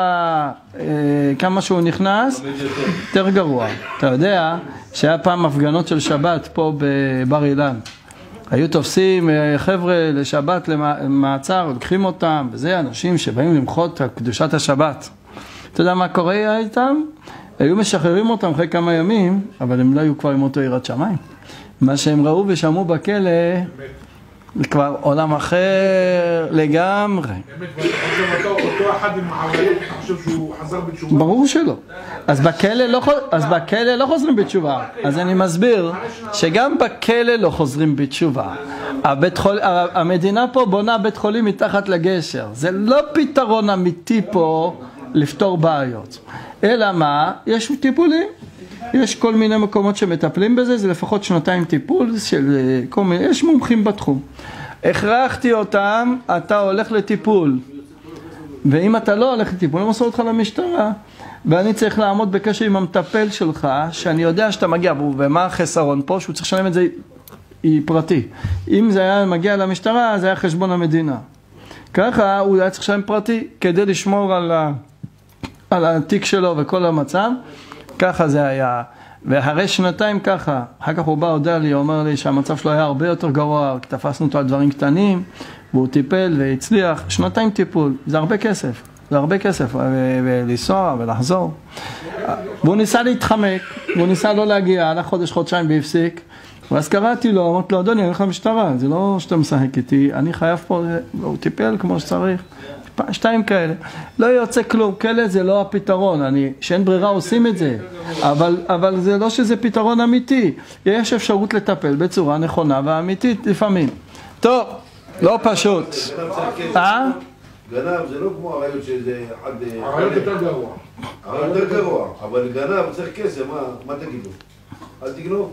S1: כמה שהוא נכנס, יותר גרוע. אתה יודע שהיה פעם הפגנות של שבת פה בבר אילן. היו תופסים חבר'ה לשבת למעצר, לוקחים אותם, וזה אנשים שבאים למחות על קדושת השבת. אתה יודע מה קורה איתם? היו משחררים אותם אחרי כמה ימים, אבל הם לא היו כבר עם אותו יראת שמיים. מה שהם ראו ושמעו בכלא, זה כבר עולם אחר לגמרי.
S7: באמת, אותו אחד עם העברת, אתה חושב שהוא חזר בתשובה?
S1: ברור שלא. אז בכלא לא, אז בכלא לא חוזרים בתשובה. אז אני מסביר שגם בכלא לא חוזרים בתשובה. הבית חול, המדינה פה בונה בית חולים מתחת לגשר. זה לא פתרון אמיתי פה לפתור בעיות. אלא מה? יש טיפולים. יש כל מיני מקומות שמטפלים בזה, זה לפחות שנתיים טיפול של כל מיני, יש מומחים בתחום. הכרחתי אותם, אתה הולך לטיפול. ואם אתה לא הולך לטיפול, אני מסור אותך למשטרה. ואני צריך לעמוד בקשר עם המטפל שלך, שאני יודע שאתה מגיע, ומה החסרון פה? שהוא צריך לשלם את זה היא פרטי. אם זה היה מגיע למשטרה, זה היה חשבון המדינה. ככה הוא היה צריך לשלם פרטי, כדי לשמור על, ה, על התיק שלו וכל המצב. ככה זה היה, ואחרי שנתיים ככה, אחר כך הוא בא, הודע לי, אומר לי שהמצב שלו היה הרבה יותר גרוע, תפסנו אותו על דברים קטנים, והוא טיפל והצליח, שנתיים טיפול, זה הרבה כסף. זה הרבה כסף, ולנסוע ולחזור. והוא ניסה להתחמק, והוא ניסה לא להגיע, הלך חודש, חודשיים והפסיק. ואז קראתי לו, אמרתי לו, אדוני, אני הולך למשטרה, זה לא שאתה משחק איתי, אני חייב פה, הוא טיפל כמו שצריך. שתיים כאלה. לא יוצא כלום, כאלה זה לא הפתרון, אני, שאין ברירה עושים את זה, אבל, אבל זה לא שזה פתרון אמיתי, יש אפשרות לטפל בצורה נכונה ואמיתית לפעמים. טוב, לא פשוט. אה?
S4: גנב זה לא כמו הרעיון שזה אחד...
S7: הרעיון יותר גרוע.
S4: הרעיון יותר גרוע, אבל גנב צריך כסף, מה תגידו? אל תגנוב.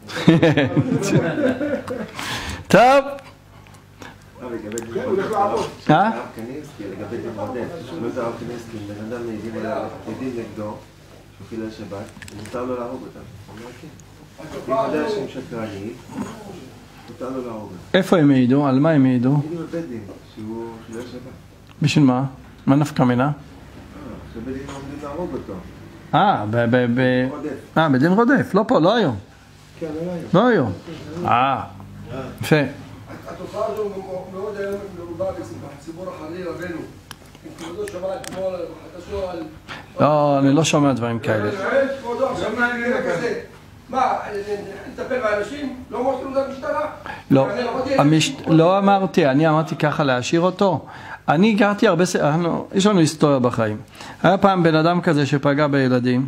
S1: טוב.
S7: כן, הוא הולך לעבוד.
S1: אה?
S9: הרב קניבסקי, לגבי דין רודף, שואלו את הרב קניבסקי, אם בן אדם מעידים עליו, עדים נגדו, שהוא חילל שבת, מותר לו להרוג אותם. הוא אומר כן. אם יודע שהם שקרנים, מותר לו להרוג אותם.
S1: איפה הם העידו? על מה הם העידו?
S9: העידים בבית דין, שהוא חילל שבת.
S1: בשביל מה? מה נפקא מינה?
S9: שבית דין עומדים להרוג אותו.
S1: אה, ב... ב... ב... אה, בדין רודף, לא פה, לא היום.
S9: כן, לא היום.
S1: לא היום. אה, יפה.
S10: התופעה הזו מאוד היום מרובה בציבור החרדי רבנו. אם כבודו שמע אתמול בחדשו על...
S1: לא, אני לא שומע דברים כאלה.
S10: כבודו עכשיו מעניין כזה. מה, נטפל באנשים? לא מוסרים את המשטרה?
S1: לא, לא אמרתי, אני אמרתי ככה להשאיר אותו. אני גרתי הרבה, יש לנו היסטוריה בחיים. היה פעם בן אדם כזה שפגע בילדים,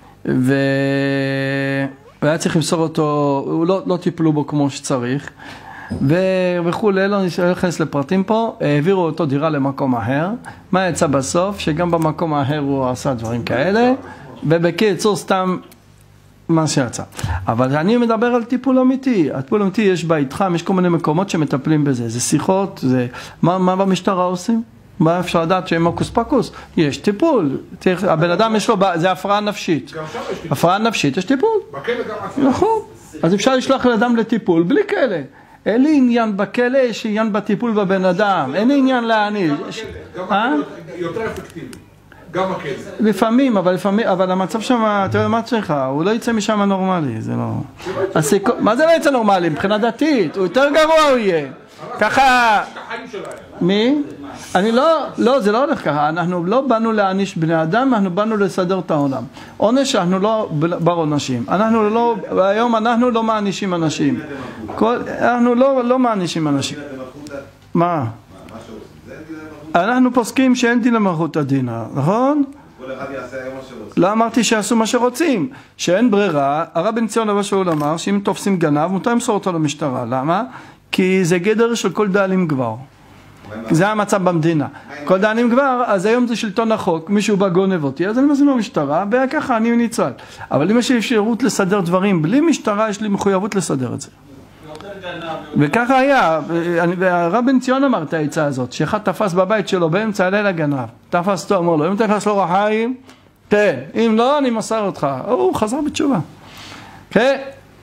S1: והיה צריך למסור אותו, לא טיפלו בו כמו שצריך, וכו', לא נכנס לפרטים פה, העבירו אותו דירה למקום אחר. מה יצא בסוף? שגם במקום האחר הוא עשה דברים כאלה, ובקיצור סתם מה שיצא. אבל אני מדבר על טיפול אמיתי. הטיפול אמיתי יש ביתכם, יש כל מיני מקומות שמטפלים בזה. זה שיחות, זה... מה, מה במשטרה עושים? מה אפשר לדעת שהם מקוס פקוס? יש טיפול. הבן אדם יש לו, זה הפרעה נפשית. הפרעה נפשית, יש טיפול. נכון. אז אפשר לשלוח לאדם לטיפול, בלי כאלה. אין לי עניין בכלא, יש עניין בטיפול בבן אדם. אין לי עניין להעניש.
S7: גם יותר אפקטיבי. גם הכלא.
S1: לפעמים, אבל לפעמים, אבל המצב שם, אתה יודע מה צריך, הוא לא יצא משם נורמלי, זה לא... מה זה לא יצא נורמלי? מבחינה דתית, הוא יותר גרוע הוא יהיה. ככה... מי? אני לא, לא, זה לא הולך ככה, אנחנו לא באנו להעניש בני אדם, אנחנו באנו לסדר את העולם. עונש, אנחנו לא בר עונשים. אנחנו לא, היום אנחנו לא מענישים אנשים. אנחנו לא מענישים אנשים. מה? אנחנו פוסקים שאין דין למלכות הדינה, נכון?
S4: כל אחד יעשה מה שרוצים.
S1: לא אמרתי שיעשו מה שרוצים, שאין ברירה. הרב בן ציון אבא שאול אמר שאם תופסים גנב מותר למסור אותו למשטרה. למה? כי זה גדר של כל דאלים גבר. זה המצב במדינה. כל דאלים גבר, אז היום זה שלטון החוק, מישהו בא גונב אותי, אז אני מזמין לו משטרה, וככה אני ניצל. אבל אם יש לי אפשרות לסדר דברים בלי משטרה, יש לי מחויבות לסדר את זה. וככה היה, והרב בן ציון אמר את העצה הזאת, שאחד תפס בבית שלו באמצע הלילה גנב, תפס אותו, אמר לו, אם תפס לו רחיים, כן, אם לא, אני מסר אותך. הוא חזר בתשובה. כן?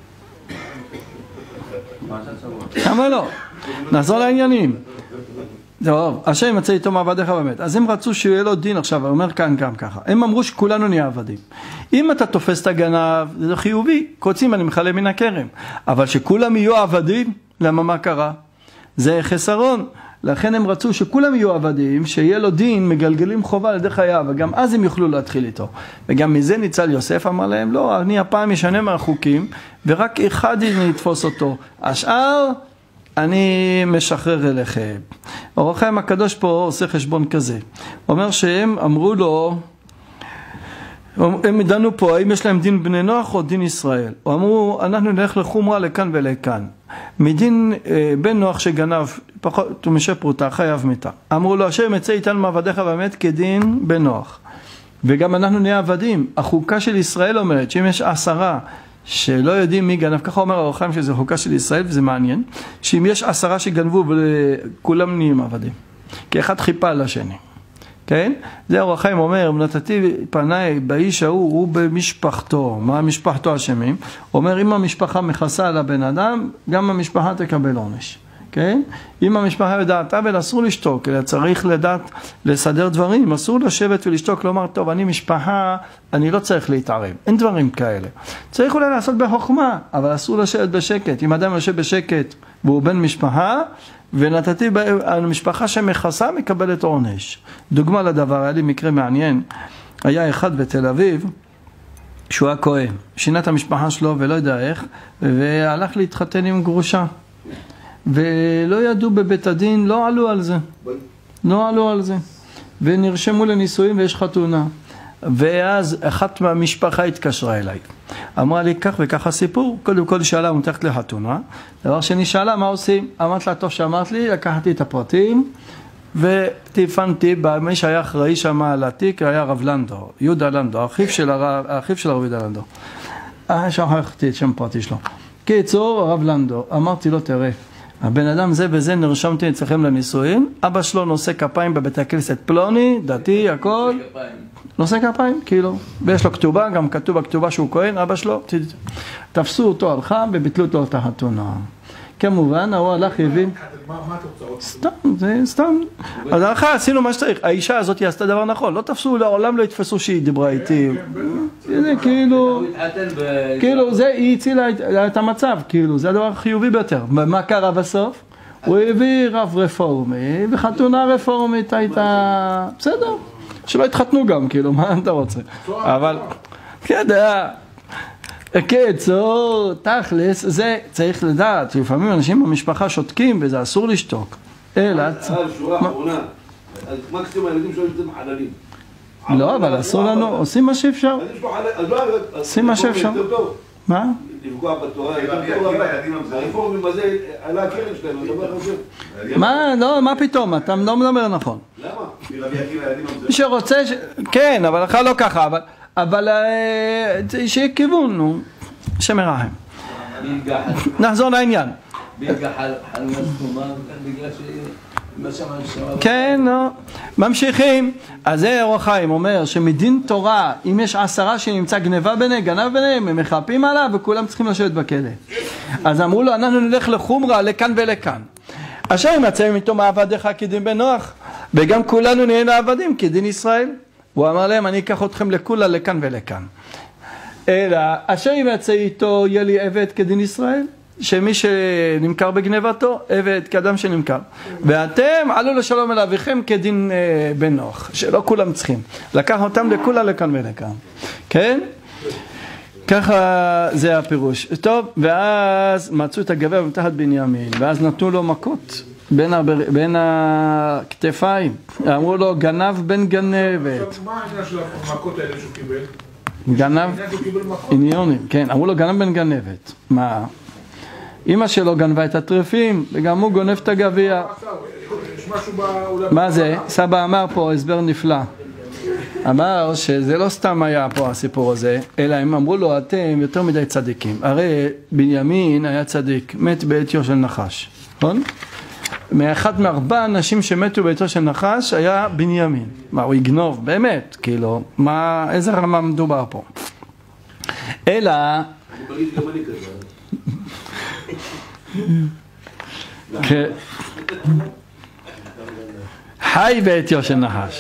S1: למה לא? נחזור לעניינים. טוב, השם ימצא איתו מעבדיך באמת. אז הם רצו שיהיה לו דין עכשיו, הוא אומר כאן גם ככה. הם אמרו שכולנו נהיה עבדים. אם אתה תופס את הגנב, זה חיובי, קוצים אני מחלה מן הכרם. אבל שכולם יהיו עבדים, למה מה קרה? זה חסרון. לכן הם רצו שכולם יהיו עבדים, שיהיה לו דין, מגלגלים חובה לידי חייו, וגם אז הם יוכלו להתחיל איתו. וגם מזה ניצל יוסף אמר להם, לא, אני הפעם ישנה מהחוקים, ורק אחד יתפוס אותו. השאר... אני משחרר אליכם. אור החיים הקדוש פה עושה חשבון כזה. הוא אומר שהם אמרו לו, הם דנו פה, האם יש להם דין בני נוח או דין ישראל? הוא אמרו, אנחנו נלך לחומרה לכאן ולכאן. מדין אה, בן נוח שגנב, פחות ומשא פרוטה, חייב מיתה. אמרו לו, השם יצא איתנו מעבדיך באמת כדין בן נוח. וגם אנחנו נהיה עבדים. החוקה של ישראל אומרת שאם יש עשרה, שלא יודעים מי גנב, ככה אומר האור החיים שזה חוקה של ישראל, וזה מעניין, שאם יש עשרה שגנבו וכולם נהיים עבדים, כי אחד חיפה על השני, כן? זה האור החיים אומר, נתתי פניי באיש ההוא, הוא במשפחתו, מה משפחתו אשמים? אומר, אם המשפחה מכסה על הבן אדם, גם המשפחה תקבל עונש, כן? אם המשפחה יודעת, אבל אסור לשתוק, אלא צריך לדעת לסדר דברים, אסור לשבת ולשתוק, לומר, טוב, אני משפחה, אני לא צריך להתערב, אין דברים כאלה. צריך אולי לעשות בחוכמה, אבל אסור לשבת בשקט. אם אדם יושב בשקט והוא בן משפחה, ונתתי המשפחה שמכסה מקבלת עונש. דוגמה לדבר, היה לי מקרה מעניין, היה אחד בתל אביב, שהוא היה כהן, שינה את המשפחה שלו ולא יודע איך, והלך להתחתן עם גרושה. ולא ידעו בבית הדין, לא עלו על זה. לא עלו על זה. ונרשמו לנישואים ויש חתונה. ואז אחת מהמשפחה התקשרה אליי. אמרה לי, כך וכך הסיפור. קודם כל שאלה, מותחת לחתונה. דבר שני שאלה, מה עושים? אמרת לה, טוב שאמרת לי, לקחתי את הפרטים, וטיפנתי, מי שהיה אחראי שם על התיק, היה הרב לנדו, יהודה לנדו, האחיו של הרב, האחיו של הרב יהודה לנדו. אה, שכחתי את שם פרטי שלו. קיצור, הרב לנדו, אמרתי לו, תראה, הבן אדם זה וזה נרשמתי אצלכם לנישואין, אבא שלו נושא כפיים בבית הכנסת פלוני, דתי, הכל. נושא כפיים, כאילו. ויש לו כתובה, גם כתוב בכתובה שהוא כהן, אבא שלו. תפסו אותו הלכה וביטלו אותו את החתונה. כמובן, הוא הלך יבין.
S7: מה התוצאות?
S1: סתם, זה סתם. אז הלכה, עשינו מה שצריך. האישה הזאת עשתה דבר נכון. לא תפסו, לעולם לא יתפסו שהיא דיברה איתי. זה כאילו, כאילו, זה, היא הצילה את המצב, כאילו, זה הדבר החיובי ביותר. מה קרה בסוף? הוא הביא רב רפורמי, וחתונה רפורמית הייתה, בסדר. שלא התחתנו גם, כאילו, מה אתה רוצה? אבל, כדא, קיצור, תכלס, זה צריך לדעת, לפעמים אנשים במשפחה שותקים וזה אסור לשתוק. אלא...
S4: שורה אחרונה, מקסימום הילדים שלו יוצאים חללים.
S1: לא, אבל אסור לנו, עושים מה שאפשר. עושים מה שאפשר. מה?
S4: לפגוע בתורה, הרפורמים הזה, עלה הקרן שלהם, אני מדבר חושב.
S1: מה, לא, מה פתאום, אתה לא מדבר נכון.
S4: למה?
S1: מי שרוצה, כן, אבל לך לא ככה, אבל... אבל שיהיה כיוון, נו, שמרחם. נחזור לעניין. כן, נו. ממשיכים. אז זה אור החיים אומר שמדין תורה, אם יש עשרה שנמצא גנבה ביניהם, גנב ביניהם, הם מחפים עליו וכולם צריכים לשבת בכלא. אז אמרו לו, אנחנו נלך לחומרה, לכאן ולכאן. אשר ימצא איתו מעבדיך כדין בנוח, וגם כולנו נהיינו עבדים כדין ישראל. הוא אמר להם, אני אקח אתכם לכולה, לכאן ולכאן. אלא, אשר ימצא איתו, יהיה לי עבד כדין ישראל, שמי שנמכר בגנבתו, עבד כאדם שנמכר. ואתם עלו לשלום אל אביכם כדין אה, בן נוח, שלא כולם צריכים. לקח אותם לכולה, לכאן ולכאן. כן? ככה זה הפירוש. טוב, ואז מצאו את הגביע מתחת בנימין, ואז נתנו לו מכות. בין, הבר... בין הכתפיים, אמרו לו גנב בן גנבת.
S7: מה העניין של המכות האלה שהוא קיבל?
S1: גנב, עניונים, כן, אמרו לו גנב בן גנבת. מה? אמא שלו גנבה את הטרפים, וגם הוא גונב את הגביע. מה זה? סבא אמר פה הסבר נפלא. אמר שזה לא סתם היה פה הסיפור הזה, אלא הם אמרו לו אתם יותר מדי צדיקים. הרי בנימין היה צדיק, מת בעטיו של נחש, נכון? מאחד מארבע אנשים שמתו בעיתו של נחש היה בנימין. מה, הוא יגנוב? באמת, כאילו, מה, איזה רמה מדובר פה? אלא... חי בעיתו של נחש.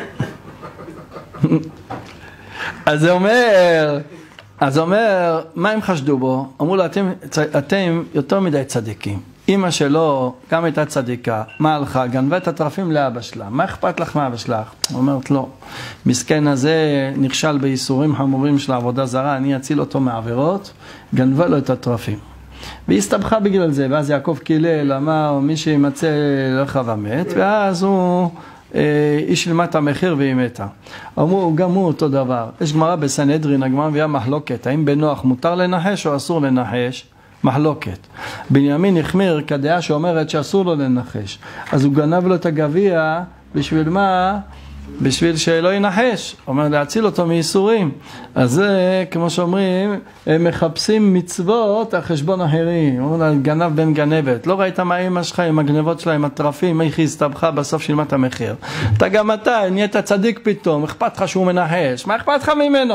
S1: אז זה אומר, אז זה אומר, מה הם חשדו בו? אמרו לו, אתם, אתם יותר מדי צדיקים. אמא שלו גם הייתה צדיקה, מה הלכה? גנבה את הטרפים לאבא שלה, מה אכפת לך מאבא שלך? הוא אומרת לא, מסכן הזה נכשל בייסורים חמורים של העבודה זרה, אני אציל אותו מעבירות, גנבה לו את הטרפים. והיא הסתבכה בגלל זה, ואז יעקב קילל אמר מי שימצא לך ומת, ואז הוא אה, איש למת המחיר והיא מתה. אמרו גם הוא אותו דבר, יש גמרא בסנהדרין, הגמרא מביאה מחלוקת, האם בנוח מותר לנחש או אסור לנחש? מחלוקת. בנימין החמיר כדעה שאומרת שאסור לו לנחש. אז הוא גנב לו את הגביע, בשביל מה? בשביל שלא ינחש. אומר להציל אותו מייסורים. אז זה, כמו שאומרים, הם מחפשים מצוות על חשבון אחרים. אומר לה, גנב בן גנבת. לא ראית מה אמא שלך עם הגנבות שלה, עם הטרפים, איך היא הסתבכה בסוף שילמת המחיר. אתה גם אתה, נהיית צדיק פתאום, אכפת לך שהוא מנחש. מה אכפת לך ממנו?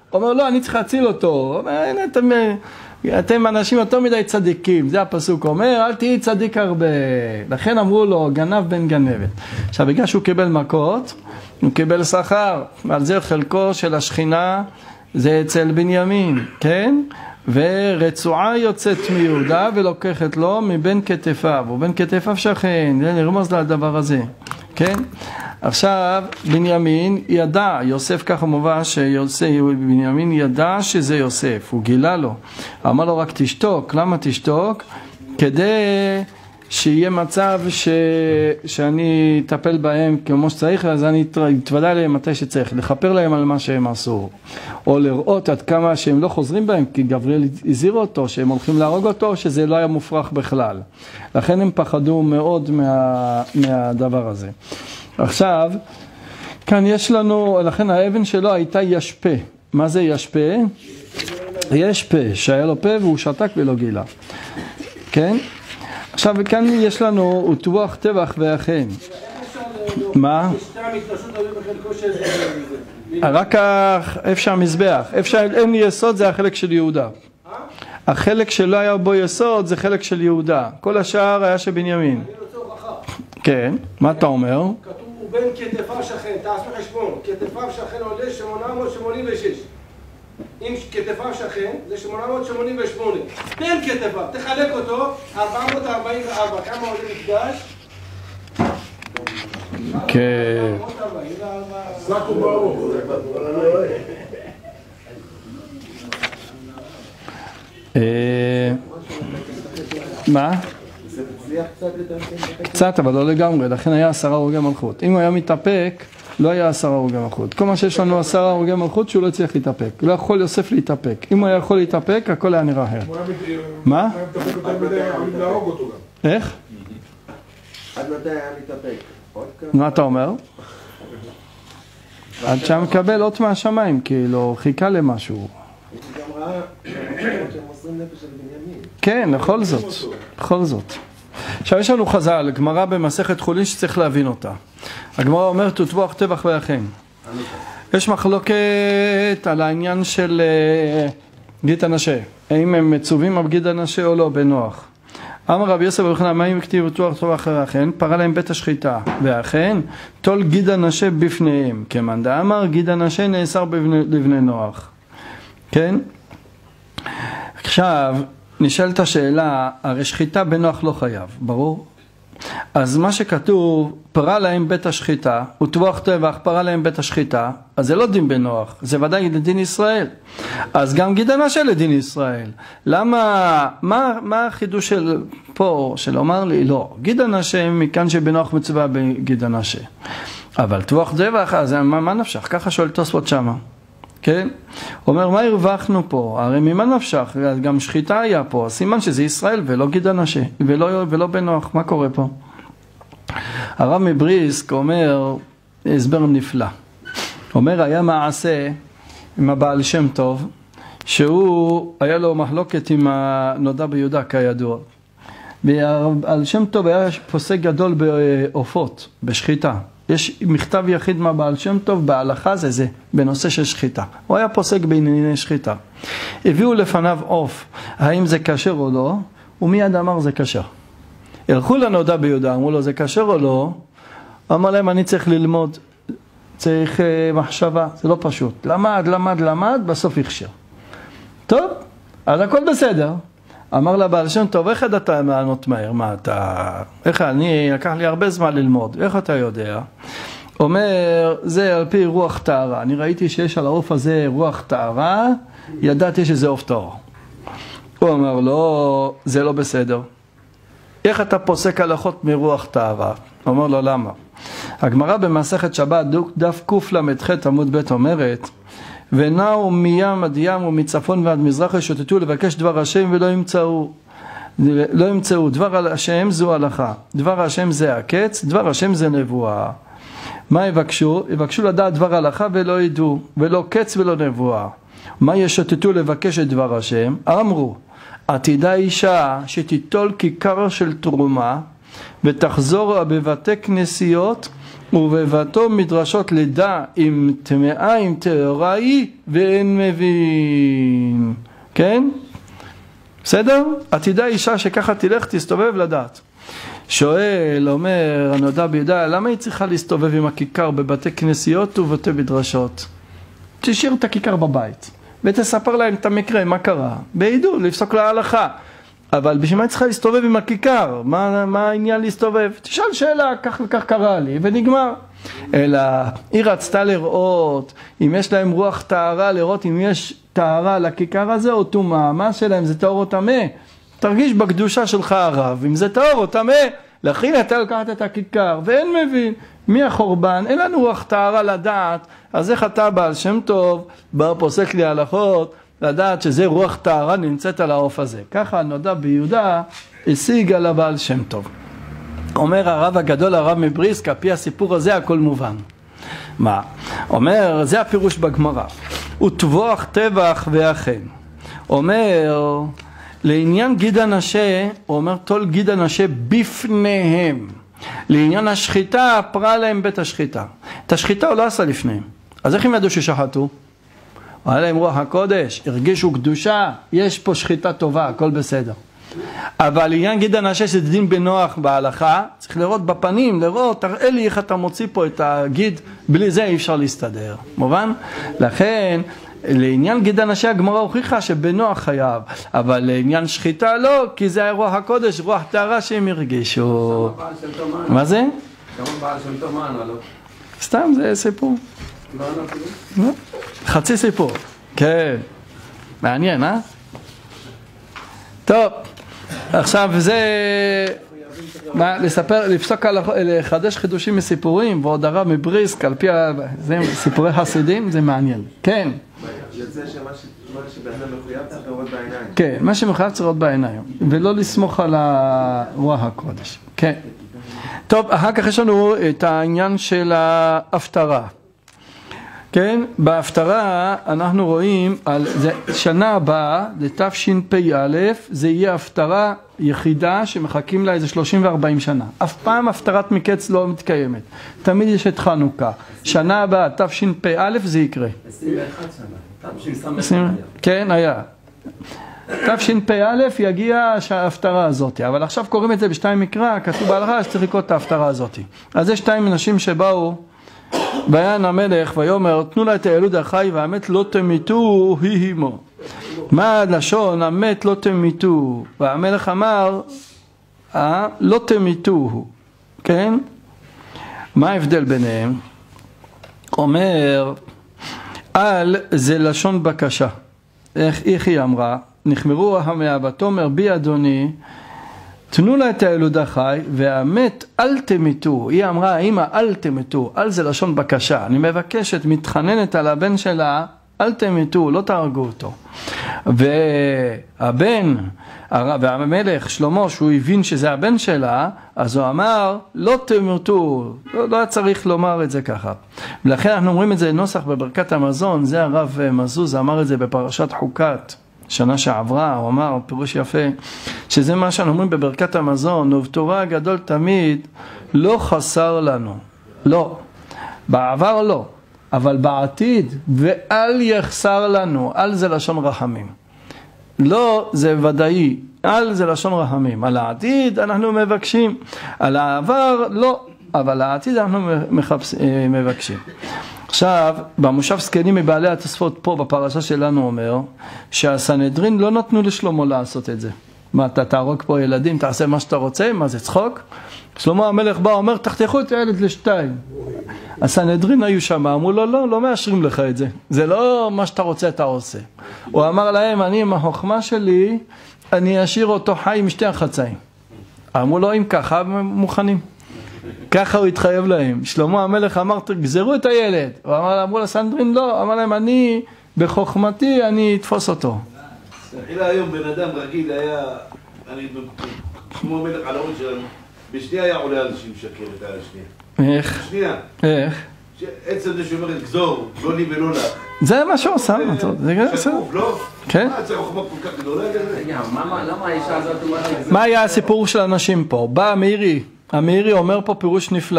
S1: הוא אומר, לא, אני צריך להציל אותו. הוא אומר, הנה, אתם, אתם אנשים יותר מדי צדיקים. זה הפסוק אומר, אל תהי צדיק הרבה. לכן אמרו לו, גנב בן גנבת. עכשיו, בגלל שהוא קיבל מכות, הוא קיבל שכר. ועל זה חלקו של השכינה, זה אצל בנימין, כן? ורצועה יוצאת מיהודה ולוקחת לו מבין כתפיו, ובין כתפיו שכן, נרמז לה הדבר הזה, כן? עכשיו, בנימין ידע, יוסף ככה מובא שיוסף, בנימין ידע שזה יוסף, הוא גילה לו, אמר לו רק תשתוק, למה תשתוק? כדי שיהיה מצב ש... שאני אטפל בהם כמו שצריך, אז אני אתוודע להם מתי שצריך, לכפר להם על מה שהם עשו, או לראות עד כמה שהם לא חוזרים בהם, כי גבריאל הזהיר אותו, שהם הולכים להרוג אותו, שזה לא היה מופרך בכלל. לכן הם פחדו מאוד מה... מהדבר הזה. עכשיו, כאן יש לנו, לכן האבן שלו הייתה ישפה. מה זה ישפה? ישפה, שהיה לו פה והוא שתק ולא גילה. כן? עכשיו, כאן יש לנו וטבוח טבח ואכן. מה? רק איפה שהמזבח. איפה שאין יסוד זה החלק של יהודה. החלק שלא היה בו יסוד זה חלק של יהודה. כל השאר היה של בנימין. כן, מה אתה אומר?
S3: כתוב בין כתפיו שכן, תעשו חשבון, כתפיו שכן עולה שמונה מאות שמונים ושש. אם כתפיו שכן זה שמונה מאות שמונים ושמונה. בין כתפיו, תחלק אותו, ארבע מאות ארבעים וארבע. כמה עולה מקדש?
S1: כן.
S7: זקו ברור.
S1: מה? קצת, אבל לא לגמרי, לכן היה עשרה הרוגי מלכות. אם הוא היה מתאפק, לא היה עשרה הרוגי מלכות. כל מה שיש לנו עשרה הרוגי מלכות, שהוא לא צריך להתאפק. לא יכול יוסף להתאפק. אם הוא היה יכול להתאפק, הכל היה נראה אחר. מה? איך?
S9: עד מתי היה מתאפק?
S1: מה אתה אומר? עד שהיה מקבל אות מהשמיים, כאילו, חיכה למשהו.
S9: היא גם ראה שהם מוסרים נפש על בנימין. כן,
S1: בכל זאת, בכל זאת. עכשיו יש לנו חז"ל, גמרא במסכת חולין שצריך להבין אותה. הגמרא אומרת וטבוח טבח ואכן. יש מחלוקת על העניין של גית הנשה. האם הם מצווים על גית הנשה או לא בנוח. אמר רבי יוסף בן חנניה, מה אם כתיב וטבוח טבח ואכן? פרה להם בית השחיטה. ואכן, תול גית הנשה בפניהם. כמאן דאמר, גית הנשה נאסר לבני נוח. כן? עכשיו, נשאלת השאלה, הרי שחיטה בנוח לא חייב, ברור? אז מה שכתוב, פרה להם בית השחיטה, וטבוח טבח, פרה להם בית השחיטה, אז זה לא דין בנוח, זה ודאי לדין ישראל. אז גם גיד הנשה לדין ישראל. למה, מה, מה החידוש של פה, של אומר לי? לא, גיד הנשה מכאן שבנוח מצווה בגיד הנשה. אבל טבוח טבח, אז מה, מה נפשך? ככה שואל תוספות שמה. כן? אומר, מה הרווחנו פה? הרי ממה נפשך? גם שחיטה היה פה, סימן שזה ישראל ולא גיד הנשה, ולא, ולא בנוח. מה קורה פה? הרב מבריסק אומר, הסבר נפלא. אומר, היה מעשה עם הבעל שם טוב, שהוא, היה לו מחלוקת עם הנודע ביהודה כידוע. והבעל שם טוב היה פוסק גדול בעופות, בשחיטה. יש מכתב יחיד מהבעל שם טוב בהלכה זה זה, בנושא של שחיטה. הוא היה פוסק בענייני שחיטה. הביאו לפניו עוף, האם זה כשר או לא, ומיד אמר זה כשר. הלכו לנודע ביהודה, אמרו לו זה כשר או לא, אמר להם אני צריך ללמוד, צריך uh, מחשבה, זה לא פשוט. למד, למד, למד, בסוף הכשר. טוב, אז הכל בסדר. אמר לבעל שם טוב, איך אתה מענות מהר? מה אתה... איך אני, לקח לי הרבה זמן ללמוד, איך אתה יודע? אומר, זה על פי רוח טהרה. אני ראיתי שיש על העוף הזה רוח טהרה, ידעתי שזה עוף טהור. הוא אמר לו, זה לא בסדר. איך אתה פוסק הלכות מרוח טהרה? הוא אומר לו, למה? הגמרא במסכת שבת, דף קל"ח עמוד ב' אומרת, ונעו מים עד ים ומצפון ועד מזרח ישוטטו לבקש דבר השם ולא ימצאו. לא ימצאו. דבר השם זו הלכה. דבר השם זה הקץ, דבר השם זה נבואה. מה יבקשו? יבקשו לדעת דבר הלכה ולא ידעו, ולא קץ ולא נבואה. מה ישוטטו לבקש את דבר השם? אמרו, עתידה אישה שתיטול כיכר של תרומה ותחזור בבתי כנסיות ובבתו מדרשות לדע אם טמאה אם טהורה היא ואין מבין. כן? בסדר? עתידה אישה שככה תלך תסתובב לדעת. שואל, אומר הנודע בידע, למה היא צריכה להסתובב עם הכיכר בבתי כנסיות ובתי מדרשות? תשאיר את הכיכר בבית ותספר להם את המקרה, מה קרה, בעידוד, לפסוק להלכה. אבל בשביל מה היא צריכה להסתובב עם הכיכר? מה, מה העניין להסתובב? תשאל שאלה, כך וכך קרה לי, ונגמר. אלא היא רצתה לראות אם יש להם רוח טהרה, לראות אם יש טהרה לכיכר הזה או טומאה. מה שלהם זה טהור או טמא? תרגיש בקדושה שלך הרב, אם זה טהור או טמא, לכן אתה לקחת את הכיכר, ואין מבין מי החורבן, אין לנו רוח טהרה לדעת, אז איך אתה בעל שם טוב, בא פוסק לי הלכות, לדעת שזה רוח טהרה נמצאת על העוף הזה. ככה נודע ביהודה השיג על הבעל שם טוב. אומר הרב הגדול, הרב מבריסק, פי הסיפור הזה הכל מובן. מה? אומר, זה הפירוש בגמרא. וטבוח טבח ואכן. אומר, לעניין גיד הנשה, הוא אומר, תול גיד הנשה בפניהם. לעניין השחיטה, פרה להם בית השחיטה. את השחיטה הוא לא עשה לפניהם. אז איך הם ידעו ששחטו? היה להם רוח הקודש, הרגישו קדושה, יש פה שחיטה טובה, הכל בסדר. אבל לעניין גיד הנשה שזה דין בנוח בהלכה, צריך לראות בפנים, לראות, תראה לי איך אתה מוציא פה את הגיד, בלי זה אי אפשר להסתדר, מובן? לכן, לעניין גיד הנשה הגמרא הוכיחה שבנוח חייב, אבל לעניין שחיטה לא, כי זה היה רוח הקודש, רוח טהרה שהם הרגישו. מה זה?
S6: כמה בעל שם טוב מה לא?
S1: סתם זה סיפור. חצי סיפור, כן, מעניין, אה? טוב, עכשיו זה, מה, לספר, לפסוק, לחדש חידושים מסיפורים, ועוד הרב מבריסק, על פי סיפורי חסידים, זה מעניין, כן.
S9: יוצא שמה שבאדם מחויב צריך לראות בעיניים. כן,
S1: מה שמחויב צריך לראות בעיניים, ולא לסמוך על הרוח הקודש, כן. טוב, אחר כך יש לנו את העניין של ההפטרה. כן, בהפטרה אנחנו רואים על זה, שנה הבאה, לתשפ"א, זה יהיה הפטרה יחידה שמחכים לה איזה שלושים וארבעים שנה. אף פעם הפטרת מקץ לא מתקיימת. תמיד יש את חנוכה. שנה הבאה, תשפ"א, זה יקרה.
S8: עשרים ואחת שנה.
S1: כן, היה. תשפ"א יגיע ההפטרה הזאת, אבל עכשיו קוראים את זה בשתיים מקרא, כתוב בהלכה שצריך לקרוא את ההפטרה הזאת. אז יש שתיים אנשים שבאו, ויען המלך ויאמר, תנו לה את הילוד החי והמת לא תמיתו היא עמו. מה הלשון? המת לא תמיתו. והמלך אמר, אה, לא תמיתו. כן? מה ההבדל ביניהם? אומר, על זה לשון בקשה. איך, איך היא אמרה? נחמרו המאה ותאמר בי אדוני, תנו לה את הילוד החי, והמת אל תמיתו. היא אמרה, אמא אל תמיתו, אל זה לשון בקשה. אני מבקשת, מתחננת על הבן שלה, אל תמיתו, לא תהרגו אותו. והבן, והמלך שלמה, שהוא הבין שזה הבן שלה, אז הוא אמר, לא תמיתו, לא, לא צריך לומר את זה ככה. ולכן אנחנו אומרים את זה נוסח בברכת המזון, זה הרב מזוז אמר את זה בפרשת חוקת. שנה שעברה, הוא אמר, פירוש יפה, שזה מה שאנחנו אומרים בברכת המזון, ובתורה הגדול תמיד לא חסר לנו. לא. בעבר לא. אבל בעתיד, ואל יחסר לנו, אל זה לשון רחמים. לא זה ודאי, אל זה לשון רחמים. על העתיד אנחנו מבקשים, על העבר לא, אבל העתיד אנחנו מחפש, מבקשים. עכשיו, במושב זקנים מבעלי התוספות פה בפרשה שלנו אומר, שהסנהדרין לא נתנו לשלמה לעשות את זה. מה, אתה תהרוג פה ילדים, תעשה מה שאתה רוצה, מה זה צחוק? שלמה המלך בא, אומר, תחתכו את הילד לשתיים. הסנהדרין היו שם, אמרו לו, לא, לא מאשרים לך את זה. זה לא מה שאתה רוצה, אתה עושה. הוא אמר להם, אני עם החוכמה שלי, אני אשאיר אותו חי עם שתי החצאים. אמרו לו, אם ככה, מוכנים. ככה הוא התחייב להם. שלמה המלך אמר, תגזרו את הילד. הוא אמר, אמרו לסנהדרין, לא. אמר להם, אני, בחוכמתי, אני אתפוס אותו.
S4: תחילה היום בן אדם רגיל היה, אני, כמו מלך על העוד שלנו, בשנייה היה עולה על שמשקר את השנייה.
S1: איך?
S4: שנייה.
S1: איך?
S4: עצם זה שאומר, גזור, לא לי ולא לך.
S1: זה מה שהוא עושה.
S4: זה שקוף, לא?
S1: כן.
S4: מה, זה חוכמה כל כך גדולה כזה?
S8: למה האישה הזאת אומרת?
S1: מה היה הסיפור של אנשים פה? בא המאירי, המאירי אומר פה פירוש נפלא.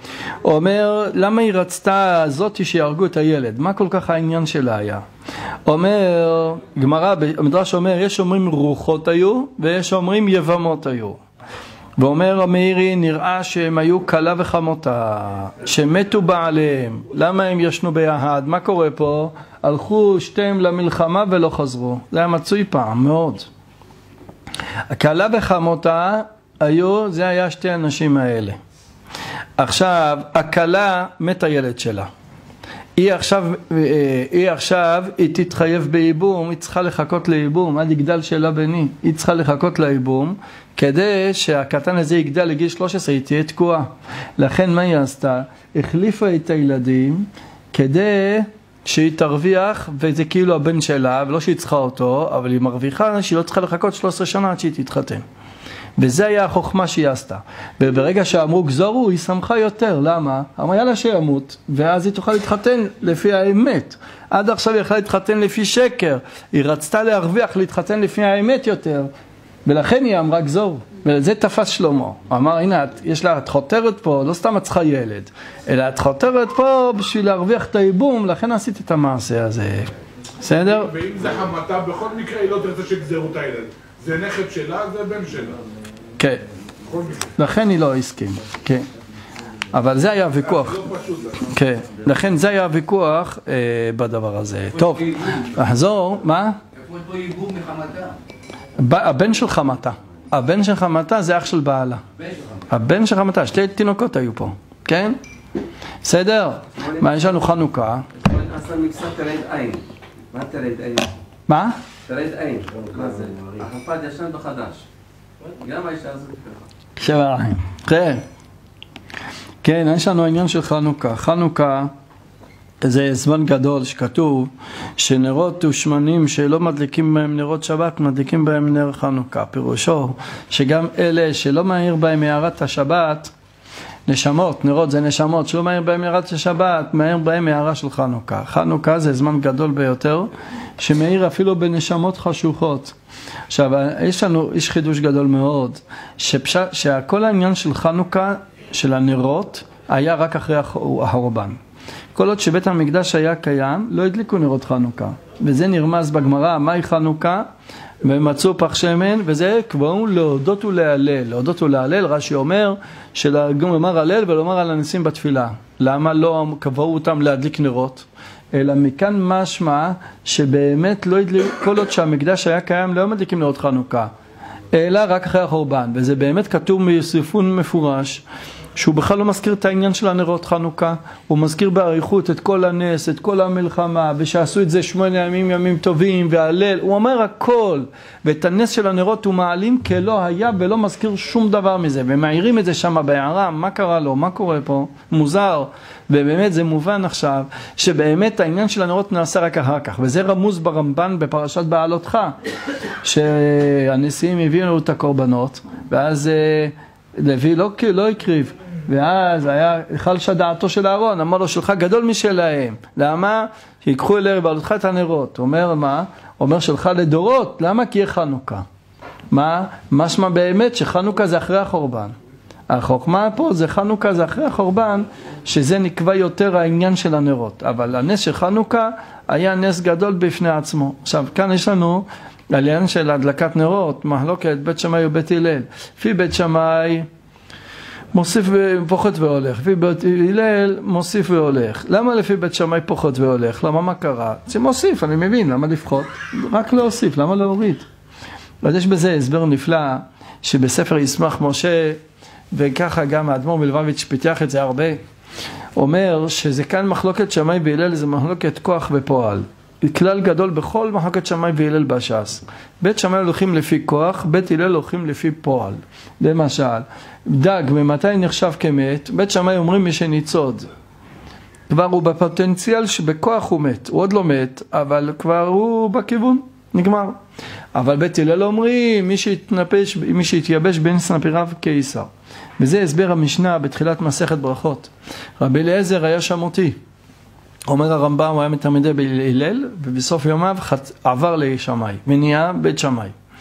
S1: אומר, למה היא רצתה זאתי שיהרגו את הילד? מה כל כך העניין שלה היה? אומר, גמרא, המדרש אומר, יש אומרים רוחות היו, ויש אומרים יבמות היו. ואומר המאירי, נראה שהם היו קלה וחמותה, שמתו בעליהם. למה הם ישנו ביחד? מה קורה פה? הלכו שתיהם למלחמה ולא חזרו. זה היה מצוי פעם, מאוד. הקלה וחמותה היו, זה היה שתי אנשים האלה. עכשיו, הקלה מת הילד שלה. היא עכשיו, היא עכשיו, היא תתחייב בייבום, היא צריכה לחכות לייבום, עד יגדל שלה בני, היא צריכה לחכות לייבום, כדי שהקטן הזה יגדל לגיל שלוש עשרה, היא תהיה תקועה. לכן מה היא עשתה? החליפה את הילדים, כדי שהיא תרוויח, וזה כאילו הבן שלה, ולא שהיא צריכה אותו, אבל היא מרוויחה שהיא לא צריכה לחכות שלוש עשרה שנה עד שהיא תתחתן. וזה היה החוכמה שהיא עשתה. וברגע שאמרו גזורו, היא שמחה יותר. למה? אמרה יאללה שימות, ואז היא תוכל להתחתן לפי האמת. עד עכשיו היא יכלה להתחתן לפי שקר. היא רצתה להרוויח להתחתן לפי האמת יותר. ולכן היא אמרה גזור. ולזה תפס שלמה. אמר, הנה, יש לה, את חותרת פה, לא סתם את צריכה ילד, אלא את חותרת פה בשביל להרוויח את הייבום, לכן עשית את המעשה הזה. בסדר?
S7: ואם זה חמתה, בכל מקרה היא לא תרצה שגזרו את הילד. זה נכד שלה, זה בן שלה.
S1: כן. לכן היא לא הסכים. כן. אבל זה היה ויכוח. כן. לכן זה היה ויכוח בדבר הזה. טוב. לחזור, מה?
S8: איפה יש פה ייבום מחמתה?
S1: הבן של חמתה. הבן של חמתה זה אח של בעלה. הבן של חמתה. שתי תינוקות היו פה. כן? בסדר? מה, יש לנו חנוכה.
S9: עשה מקצת תרד עין. מה תרד עין?
S1: מה?
S9: תרד עין. מה זה? החפד ישן וחדש. גם האישה הזאת ככה.
S1: שבע עין. כן. כן, יש לנו העניין של חנוכה. חנוכה זה זמן גדול שכתוב שנרות ושמנים שלא מדליקים בהם נרות שבת, מדליקים בהם נר חנוכה. פירושו שגם אלה שלא מהיר בהם מערת השבת, נשמות, נרות זה נשמות, שלא מהיר בהם מערת השבת, מהיר בהם מערה של חנוכה. חנוכה זה זמן גדול ביותר, שמאיר אפילו בנשמות חשוכות. עכשיו, יש לנו, יש חידוש גדול מאוד, שפש, שכל העניין של חנוכה, של הנרות, היה רק אחרי החורבן. כל עוד שבית המקדש היה קיים, לא הדליקו נרות חנוכה. וזה נרמז בגמרא, מהי חנוכה? ומצאו פח שמן, וזה קבעו להודות ולהלל. להודות ולהלל, רש"י אומר, שלומר הלל ולומר על הניסים בתפילה. למה לא קבעו אותם להדליק נרות? אלא מכאן משמע שבאמת לא הדליק, כל עוד שהמקדש היה קיים, לא מדליקים נרות חנוכה, אלא רק אחרי החורבן. וזה באמת כתוב מספרון מפורש, שהוא בכלל לא מזכיר את העניין של הנרות חנוכה, הוא מזכיר בעריכות את כל הנס, את כל המלחמה, ושעשו את זה שמונה ימים ימים טובים, והלל, הוא אומר הכל, ואת הנס של הנרות הוא מעלים כלא היה, ולא מזכיר שום דבר מזה, ומעירים את זה שם בהערה, מה קרה לו, מה קורה פה, מוזר, ובאמת זה מובן עכשיו, שבאמת העניין של הנרות נעשה רק אחר כך, וזה רמוז ברמב"ן בפרשת בעלותך, שהנשיאים הביאו את הקורבנות, ואז לוי לא, לא הקריב, ואז היה חלשה דעתו של אהרון, אמר לו שלך גדול משלהם. למה? שיקחו אליהם בעלותך את הנרות. אומר מה? אומר שלך לדורות. למה? כי יהיה חנוכה. מה? משמע באמת שחנוכה זה אחרי החורבן. החוכמה פה זה חנוכה זה אחרי החורבן, שזה נקבע יותר העניין של הנרות. אבל הנס של חנוכה היה נס גדול בפני עצמו. עכשיו כאן יש לנו העניין של הדלקת נרות, מחלוקת בית שמאי ובית הלל. לפי בית שמאי מוסיף ופוחת והולך, לפי בית הלל מוסיף והולך. למה לפי בית שמאי פוחת והולך? למה מה קרה? זה מוסיף, אני מבין, למה לפחות? רק להוסיף, למה להוריד? אז יש בזה הסבר נפלא, שבספר ישמח משה, וככה גם האדמו"ר מלובביץ' פיתח את זה הרבה, אומר שזה כאן מחלוקת שמאי והלל, זה מחלוקת כוח ופועל. כלל גדול בכל מחלוקת שמאי והלל בש"ס. בית שמאי הולכים לפי כוח, בית הלל הולכים לפי פועל. למשל, דג ממתי נחשב כמת? בית שמאי אומרים מי שניצוד. כבר הוא בפוטנציאל שבכוח הוא מת. הוא עוד לא מת, אבל כבר הוא בכיוון, נגמר. אבל בית הלל אומרים מי שהתנפש, מי שהתייבש בין סנפיריו כעיסר. וזה הסבר המשנה בתחילת מסכת ברכות. רבי אליעזר היה שמותי. אומר הרמב"ם, הוא היה מתלמידי בהלל, ובסוף יומיו עבר לשמאי, ונהיה בית שמאי.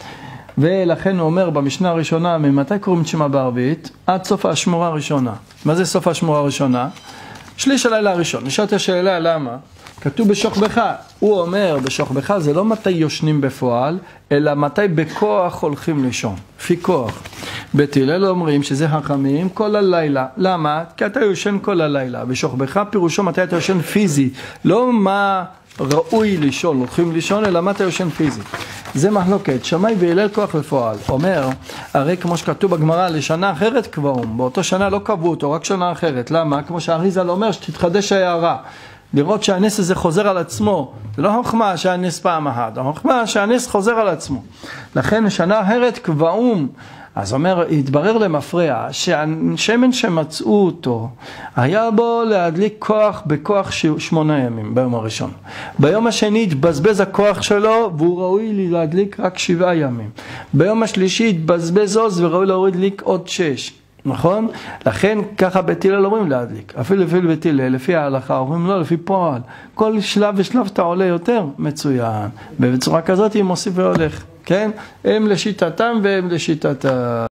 S1: ולכן הוא אומר במשנה הראשונה, ממתי קוראים את שמע בערבית? עד סוף השמורה הראשונה. מה זה סוף השמורה הראשונה? שליש הלילה הראשון. נשאלת השאלה למה? כתוב בשוכבך. הוא אומר בשוכבך זה לא מתי יושנים בפועל, אלא מתי בכוח הולכים לישון. לפי כוח. בית הלל אומרים שזה חכמים כל הלילה. למה? כי אתה יושן כל הלילה. בשוכבך פירושו מתי אתה יושן פיזי. לא מה ראוי לישון, הולכים לישון, אלא מתי יושן פיזי. זה מחלוקת. שמאי והלל כוח בפועל. אומר, הרי כמו שכתוב בגמרא, לשנה אחרת קבעום. באותו שנה לא קבעו אותו, רק שנה אחרת. למה? כמו שהאריז"ל אומר, שתתחדש ההערה. לראות שהנס הזה חוזר על עצמו. זה לא חוכמה שהנס פעם אחת, החוכמה שהנס חוזר על עצמו. לכן שנה אחרת קבעום. אז אומר, התברר למפרע שהשמן שמצאו אותו, היה בו להדליק כוח בכוח שמונה ימים ביום הראשון. ביום השני התבזבז הכוח שלו והוא ראוי להדליק רק שבעה ימים. ביום השלישי התבזבז עוז וראוי להדליק עוד שש. נכון? לכן ככה בית הלל אומרים להדליק. אפילו לפי בית הלל, לפי ההלכה, אומרים לא, לפי פועל. כל שלב ושלב אתה עולה יותר, מצוין. ובצורה כזאת היא מוסיף והולך. כן? הם לשיטתם והם לשיטתם.